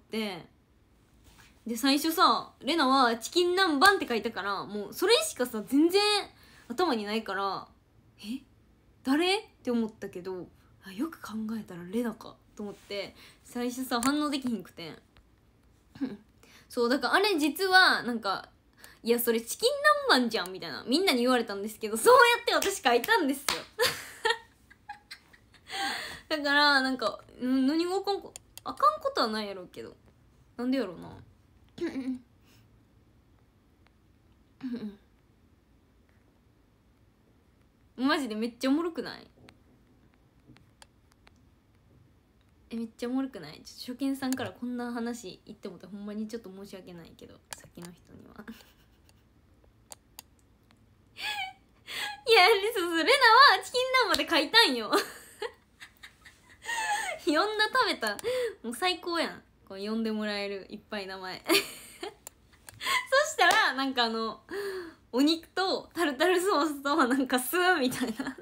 で最初さレナはチキン南蛮って書いたからもうそれしかさ全然頭にないから誰って思ったけどよく考えたらレナかと思って最初さ反応できひんくてそうだからあれ実はなんかいやそれチキン南蛮じゃんみたいなみんなに言われたんですけど、そうやって私書いたんですよだからなんか何があかんことはないやろうけど、なんでやろうなマジでめっちゃおもろくない？めっちゃおもろくない？ちょっと初見さんからこんな話言ってもってほんまにちょっと申し訳ないけど、先の人にはいやそうレナはチキン南蛮で書いたんよいろんな食べたもう最高やん、こう呼んでもらえるいっぱい名前そしたらなんかお肉とタルタルソースとなんか酢みたいな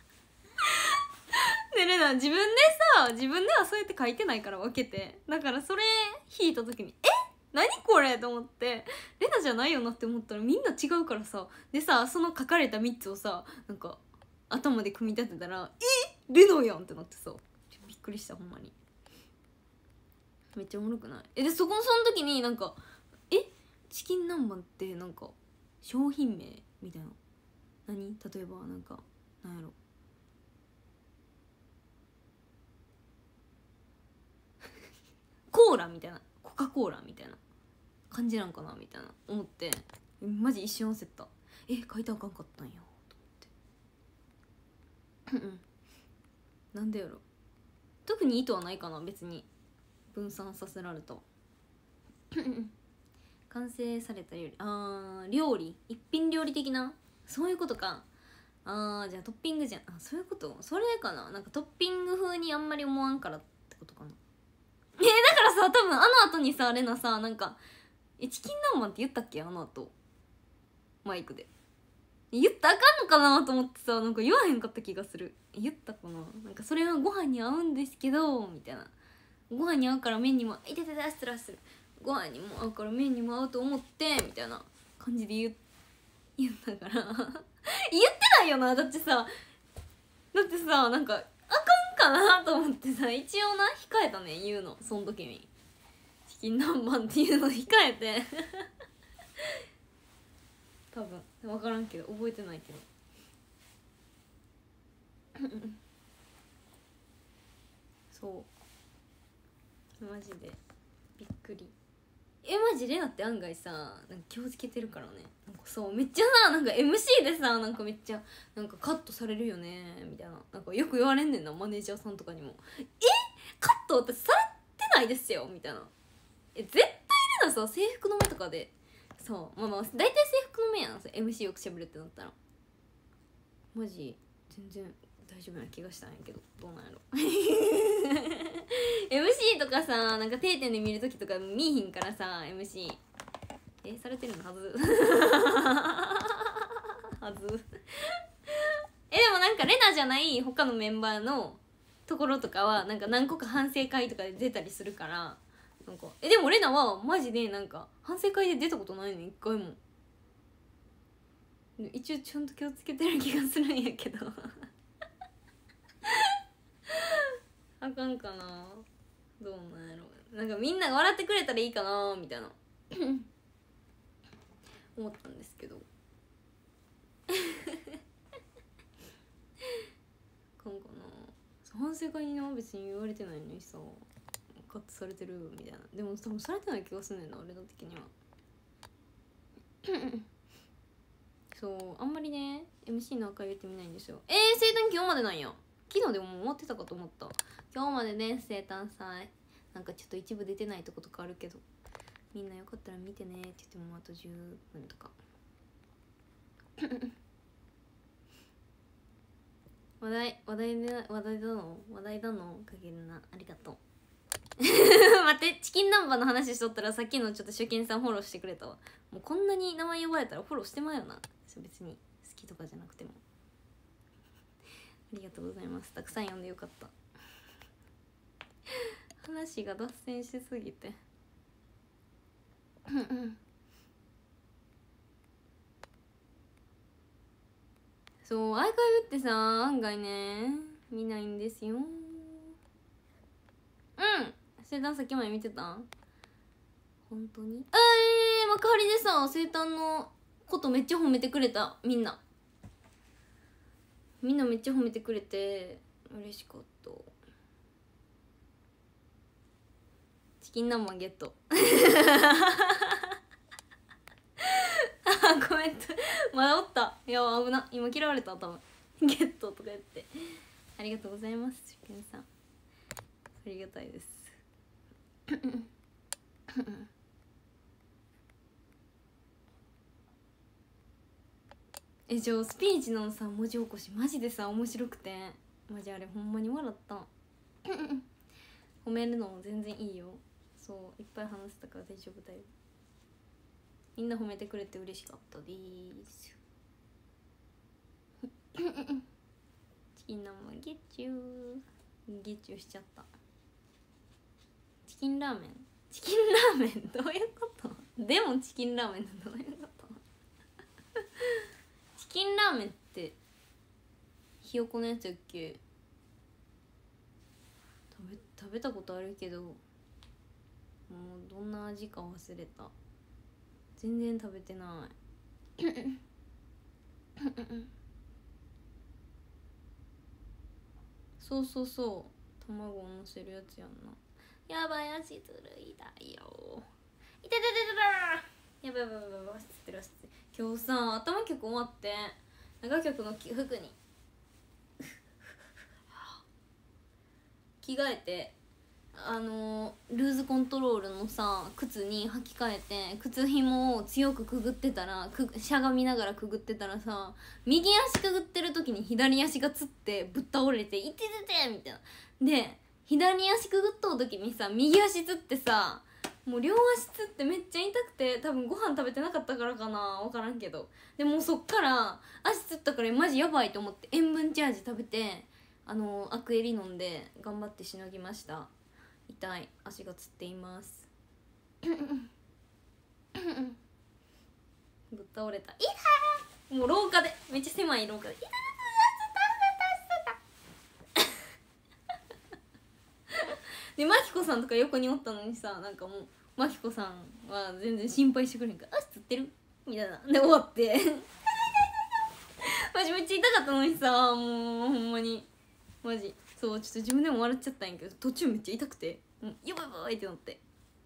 でレナ自分ではそうやって書いてないから分けて、だからそれ引いた時に何これと思って、レナじゃないよなって思ったらみんな違うからさ、でさその書かれた3つをさなんか頭で組み立てたらレナやんってなってさ、びっくりした。ほんまにめっちゃおもろくない？でその時になんかチキン南蛮ってなんか商品名みたいな、例えばなんかなんやろコーラみたいな、コカ・コーラみたいな感じなんかなみたいな思って、マジ一瞬焦った。書いたらあかんかったんやと思ってなんでやろ、特に意図はないかな、別に分散させられた完成された料理、料理一品料理的な、そういうことか。じゃあトッピングじゃん、そういうこと、それかな、なんかトッピング風にあんまり思わんからってことかな。だからさ多分後にさレナさなんかチキン南蛮って言ったっけ、後マイクで言ったらあかんのかなと思ってさ、なんか言わへんかった気がする。言ったかな、なんかそれはご飯に合うんですけどみたいな、ご飯に合うから麺にもいてて失礼する、ご飯にも合うから麺にも合うと思ってみたいな感じで言ったから言ってないよな、だってさなんかあかんかなと思ってさ、一応な控えたね言うの、その時にチキン南蛮っていうの控えて多分分からんけど覚えてないけどそうマジでびっくり。マジレナって案外さなんか気をつけてるからね、なんかそうめっちゃさなんか MC でさなんかめっちゃなんかカットされるよねみたいな、なんかよく言われんねんな、マネージャーさんとかにもカットってされてないですよみたいな。絶対レナさ制服の目とかでそう大体制服の目やん、MC よくしゃべるってなったらマジ全然大丈夫な気がしたんやけど、どうなんやろMC とかさなんか定点で見るときとか見えひんからさ MC されてるのはずはずでもなんかレナじゃない他のメンバーのところとかはなんか何個か反省会とかで出たりするから、なんかでもレナはマジでなんか反省会で出たことないの一回も。一応ちゃんと気をつけてる気がするんやけどあかんかな、どうなんやろ、なんかみんなが笑ってくれたらいいかなみたいな思ったんですけどかんかな、反省会にな別に言われてないのにさカットされてるみたいな、でも多分されてない気がすんねんな俺の的にはそうあんまりね MC のアーカイブって見ないんですよ。生誕今日までなんや、昨日でももう終わってたかと思った。今日までね生誕祭なんかちょっと一部出てないとことかあるけど、みんなよかったら見てねって言ってもあと10分とか話題だのかけるな、ありがとう待って、チキン南蛮の話しとったらさっきのちょっと初見さんフォローしてくれたわ。もうこんなに名前呼ばれたらフォローしてまうよな、別に好きとかじゃなくてもありがとうございます、たくさん読んでよかった話が脱線しすぎてそうアーカイブってさ案外ね見ないんですよ。生誕さっきまで見てた？ 本当に幕張でさ生誕のことめっちゃ褒めてくれた。みんなめっちゃ褒めてくれて嬉しかった。チキン南蛮ゲットコメントまだおった。いや危な、今嫌われた多分ゲットとか言って。ありがとうございますチキンさん、ありがたいですスピーチのさ文字起こしマジでさ面白くて、マジあれほんまに笑った褒めるのも全然いいよ。そういっぱい話せたから大丈夫だよ。みんな褒めてくれて嬉しかったですチキン南蛮ゲッチューゲッチューしちゃった。チキンラーメンどういうことでもチキンラーメンどういうことチキンラーメンってひよこのやつやっけ。食べたことあるけどもうどんな味か忘れた。全然食べてないそう卵をのせるやつやんな。やばい足ずるいだよ。いたやばい忘れてる。今日さ頭曲終わって長曲の服に着替えてルーズコントロールのさ靴に履き替えて靴紐を強くくぐってたらしゃがみながらくぐってたらさ右足くぐってる時に左足がつってぶっ倒れて「いててて!」みたいな。で左足くぐっとう時にさ右足つってさもう両足つってめっちゃ痛くて、多分ご飯食べてなかったからかな分からんけど、でもうそっから足つったからマジやばいと思って塩分チャージ食べてアクエリ飲んで頑張ってしのぎました。痛い足がつっていますぶっ倒れた。痛いもう廊下でめっちゃ狭い廊下で痛いでマキコさんとか横におったのにさ、なんかもうマキコさんは全然心配してくれへんから「足つってる?」みたいなで終わってマジめっちゃ痛かったのにさ、もうほんまにマジそうちょっと自分でも笑っちゃったんやけど、途中めっちゃ痛くてやばいやばいってなって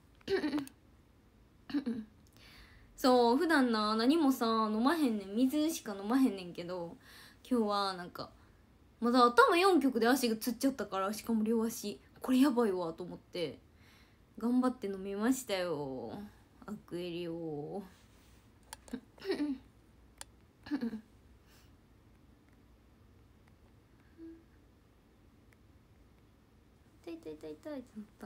そう普段な何もさ飲まへんねん、水しか飲まへんねんけど、今日はなんかまだ頭4曲で足がつっちゃったから、しかも両足これやばいわと思って頑張って飲みましたよアクエリを痛いってなった。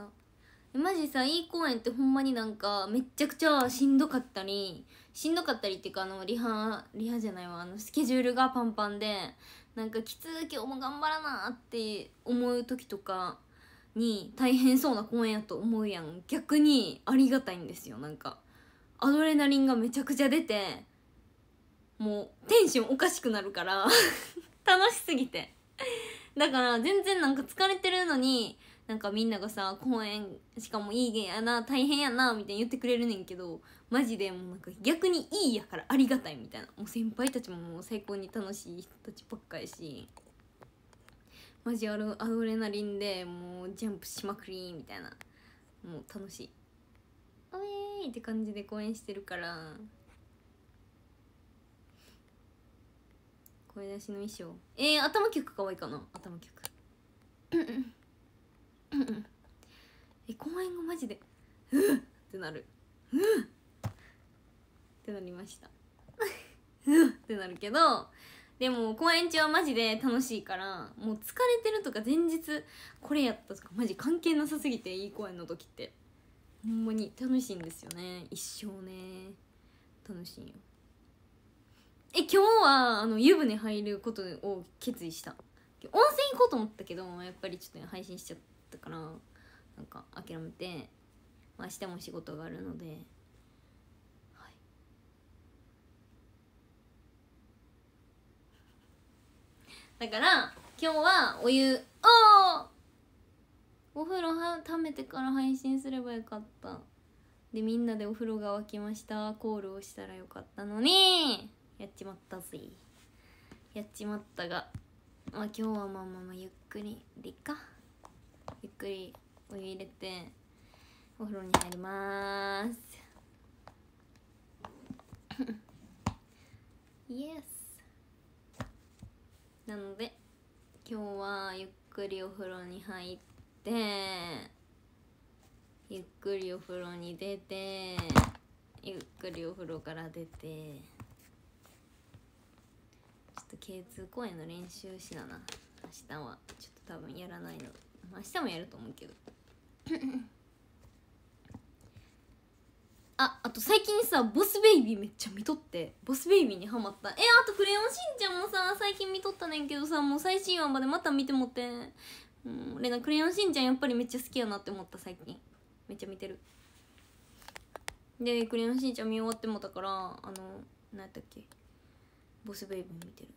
マジさいい公園ってほんまになんかめっちゃくちゃしんどかったりっていうかリハじゃないわ、スケジュールがパンパンでなんかきつー今日も頑張らなって思う時とかに大変そうな公園やと思うやん。逆にありがたいんですよ。なんかアドレナリンがめちゃくちゃ出てもうテンションおかしくなるから楽しすぎてだから全然なんか疲れてるのになんかみんながさ公園しかもいいゲーやな大変やなみたいに言ってくれるねんけど、マジでもうなんか逆にいいやからありがたいみたいな。もう先輩たちももう最高に楽しい人たちばっかりし、マジアドレナリンでもうジャンプしまくりみたいな、もう楽しいおえーいって感じで公演してるから。声出しの衣装頭曲可愛いかな。頭曲公演後マジでってなるってなりましたってなるけど、でも公演中はマジで楽しいから、もう疲れてるとか前日これやったとかマジ関係なさすぎて、いい公演の時ってほんまに楽しいんですよね。一生ね楽しいよ。今日は湯船入ることを決意した。温泉行こうと思ったけどやっぱりちょっと配信しちゃったからなんか諦めて、明日も仕事があるので、はい、だから今日はお風呂ためてから配信すればよかった。 でみんなでお風呂が沸きましたコールをしたらよかったのにやっちまったぜ。やっちまったが、まあ今日はまあゆっくりでいっか。ゆっくりお湯入れてお風呂に入りまーすイエス。なので今日はゆっくりお風呂に入ってゆっくりお風呂に出てゆっくりお風呂から出てちょっと K2 公演の練習しなな。明日はちょっと多分やらないの。明日もやると思うけどあと最近さボスベイビーめっちゃ見とってボスベイビーにハマった。あとクレヨンしんちゃんもさ最近見とったねんけどさ、もう最新話までまた見てもって、レナクレヨンしんちゃんやっぱりめっちゃ好きやなって思った。最近めっちゃ見てる。でクレヨンしんちゃん見終わってもたから何やったっけボスベイビー見てる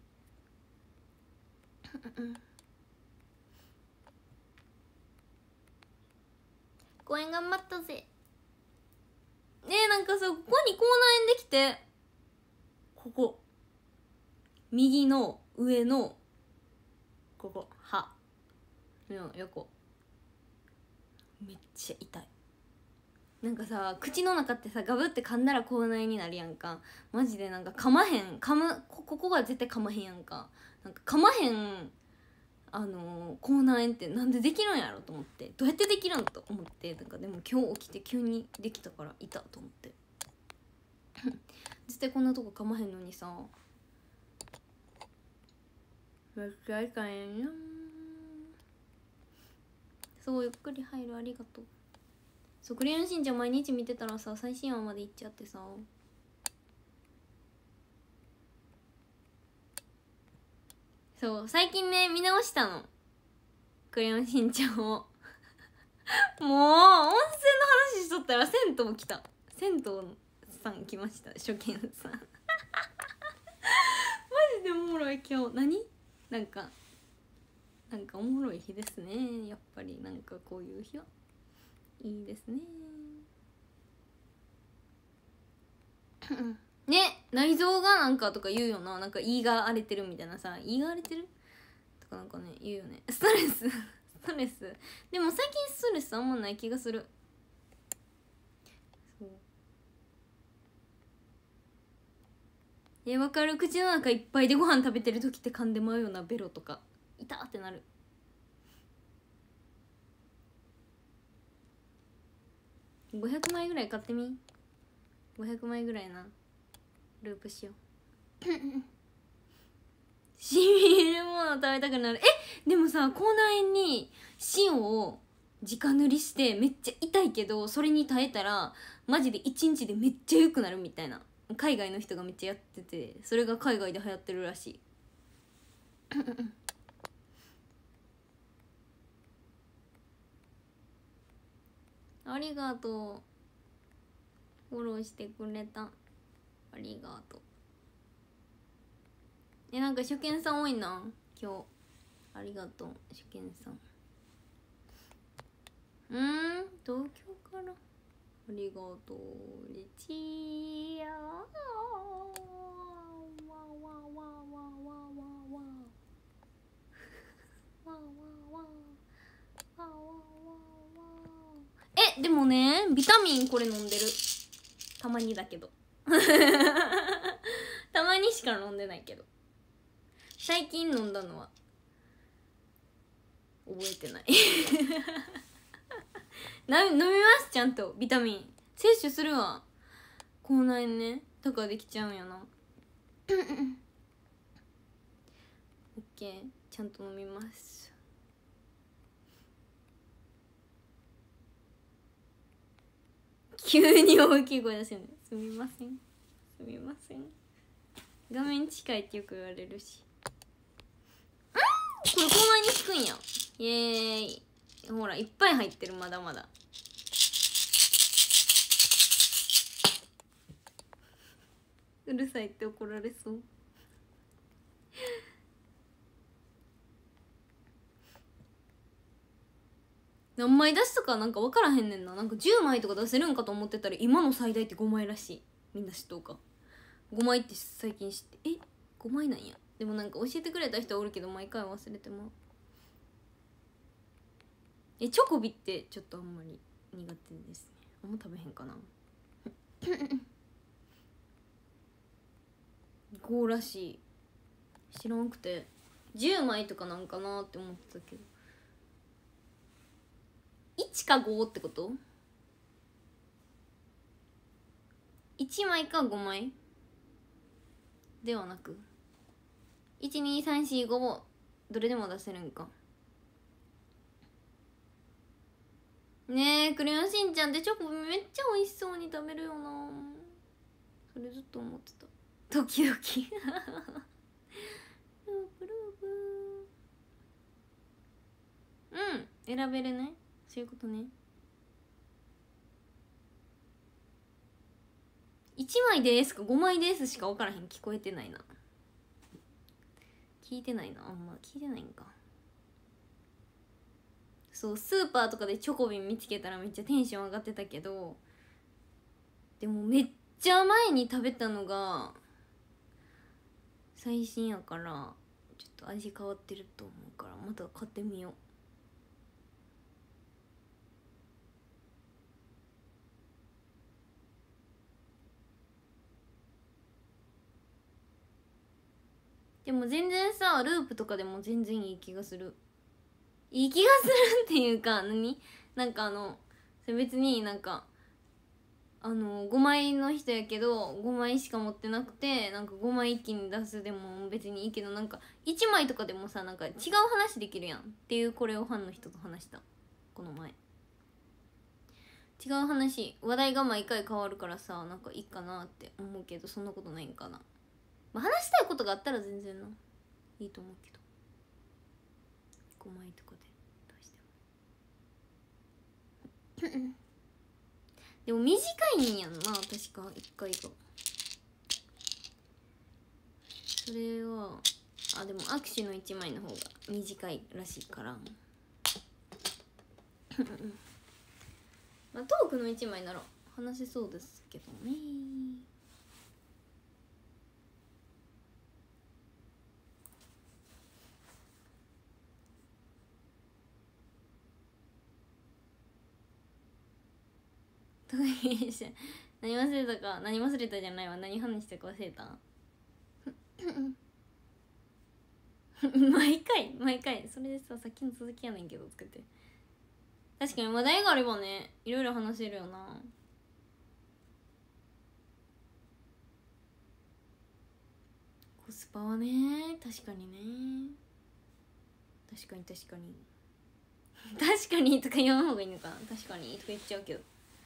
公演頑張ったぜ。なんかさここに口内炎できてここ右の上のここ歯の横めっちゃ痛い。なんかさ口の中ってさガブって噛んだら口内になるやんか。マジでなんか噛まへんここが絶対噛まへんやんか。なんか噛まへん口内炎ってなんでできるんやろと思って、どうやってできるんと思って、なんかでも今日起きて急にできたからいたと思って絶対こんなとこ噛まへんのにさめっちゃ痛いんやん。そうゆっくり入るありがとう。そうクレヨンしんちゃん毎日見てたらさ最新話まで行っちゃってさそう最近ね見直したのクレヨンしんちゃんをもう温泉の話しとったら銭湯来た。銭湯さん来ました。初見さんマジでおもろい今日。なんかおもろい日ですねやっぱり。なんかこういう日はいいですねね。内臓がなんかとか言うよな。なんか胃が荒れてるみたいなさ。胃が荒れてるとかなんかね言うよね。ストレスでも最近ストレスあんまない気がする。そうわかる。口の中いっぱいでご飯食べてる時って噛んでまうようなベロとか痛ってなる。500枚ぐらい買ってみ。500枚ぐらいなループしようしみるもの食べたくなる。でもさ口内炎に塩を直塗りしてめっちゃ痛いけどそれに耐えたらマジで1日でめっちゃ良くなるみたいな海外の人がめっちゃやってて、それが海外で流行ってるらしいありがとうフォローしてくれた。ありがとう。なんか初見さん多いな今日。ありがとう初見さん。東京からありがとうレチヤでもねビタミンこれ飲んでる。たまにだけどたまにしか飲んでないけど最近飲んだのは覚えてない飲みますちゃんとビタミン摂取するわ。口内炎ねだからできちゃうんやなオッケーちゃんと飲みます。急に大きい声出せるね。すみませんすみません。画面近いってよく言われるしこれ口内に効くんや。イエーイ。ほらいっぱい入ってるまだまだ。うるさいって怒られそう何枚出しとかなんか分からへんねんな。なんか10枚とか出せるんかと思ってたら今の最大って5枚らしい。みんな知っとうか。5枚って最近知って、5枚なんや。でもなんか教えてくれた人はおるけど毎回忘れてまう。チョコビってちょっとあんまり苦手ですね。あんま食べへんかな。5らしい。知らんくて10枚とかなんかなって思ってたけど、1か5ってこと？ 1 枚か5枚ではなく 1,2,3,4,5 をどれでも出せるんかね。えクレヨンしんちゃんってチョコめっちゃ美味しそうに食べるよな。それずっと思ってた。時々ループループ選べるね。そういうことね。1枚ですか5枚ですしか分からへん。聞こえてないな。聞いてないな。あんま聞いてないんか。そうスーパーとかでチョコビン見つけたらめっちゃテンション上がってたけど、でもめっちゃ前に食べたのが最新やからちょっと味変わってると思うからまた買ってみよう。でも全然さループとかでも全然いい気がする。いい気がするっていうかなんかそれ別になんか5枚の人やけど5枚しか持ってなくてなんか5枚一気に出すでも別にいいけど、なんか1枚とかでもさなんか違う話できるやんっていう、これをファンの人と話したこの前。違う話、話題が毎回変わるからさなんかいいかなって思うけど、そんなことないんかな。まあ、話したいことがあったら全然いいと思うけど、5枚とかでどうしてもでも短いんやんな確か1回が。それはでも握手の1枚の方が短いらしいからまあトークの1枚なら話せそうですけどね。何忘れたか、何忘れたじゃないわ、何話したか忘れた毎回それでさ、さっきの続きやねんけど作って。確かに話題があればねいろいろ話せるよな。コスパはね確かにね、確かに確かにとか言わん方がいいのかな。確かにとか言っちゃうけど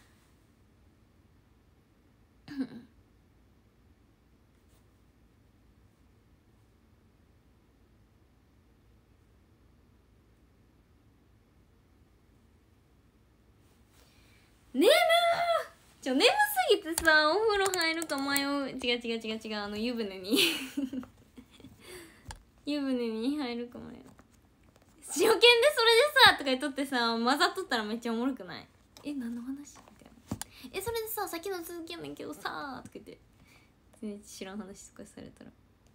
眠すぎてさお風呂入るか迷う。違う湯船に湯船に入るか迷う。初見でそれでさとか言っとってさ混ざっとったらめっちゃおもろくない？何の話みたいな。それでさ先の続きやねんけどさとか言って全然知らん話とかされたら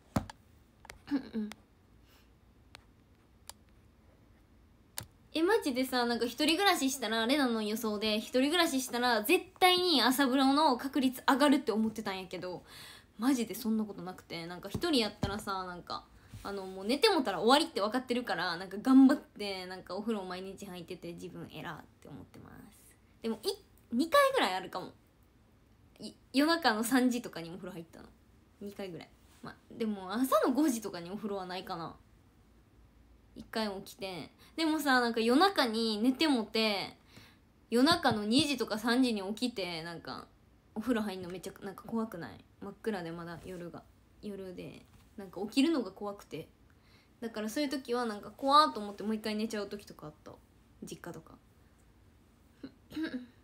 マジでさなんか一人暮らししたらレナの予想で一人暮らししたら絶対に朝風呂の確率上がるって思ってたんやけど、マジでそんなことなくて、なんか一人やったらさなんかもう寝てもたら終わりって分かってるから、なんか頑張ってなんかお風呂毎日入ってて自分偉って思ってます。でも2回ぐらいあるかも。夜中の3時とかにお風呂入ったの2回ぐらい。まあでも朝の5時とかにお風呂はないかな。1回起きて、でもさなんか夜中に寝てもて夜中の2時とか3時に起きてなんかお風呂入んのめっちゃなんか怖くない？真っ暗でまだ夜でなんか起きるのが怖くて、だからそういう時はなんか怖ーと思ってもう一回寝ちゃう時とかあった。実家とか明日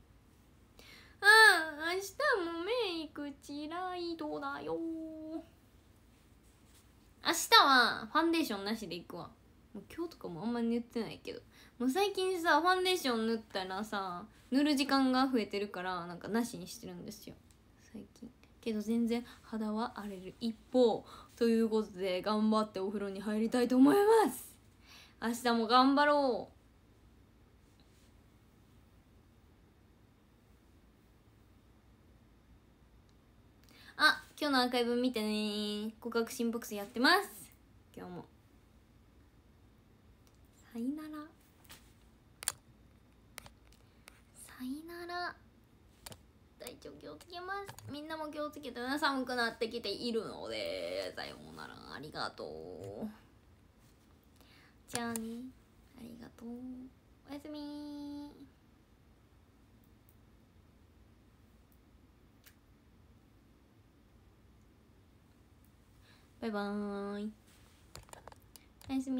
もメイクチライドだよ。明日はファンデーションなしで行くわ。 もう今日とかもあんまり塗ってないけど、もう最近さファンデーション塗ったらさ塗る時間が増えてるからなんかなしにしてるんですよ最近。けど全然肌は荒れる一方ということで、頑張ってお風呂に入りたいと思います。明日も頑張ろう。あ、今日のアーカイブ見てね。告白心ボックスやってます。今日もさいならさいなら。体調気をつけます。みんなも気をつけてな。寒くなってきているので、さようなら。ありがとう。じゃあね、ありがとう。おやすみ。バイバーイ。おやすみ。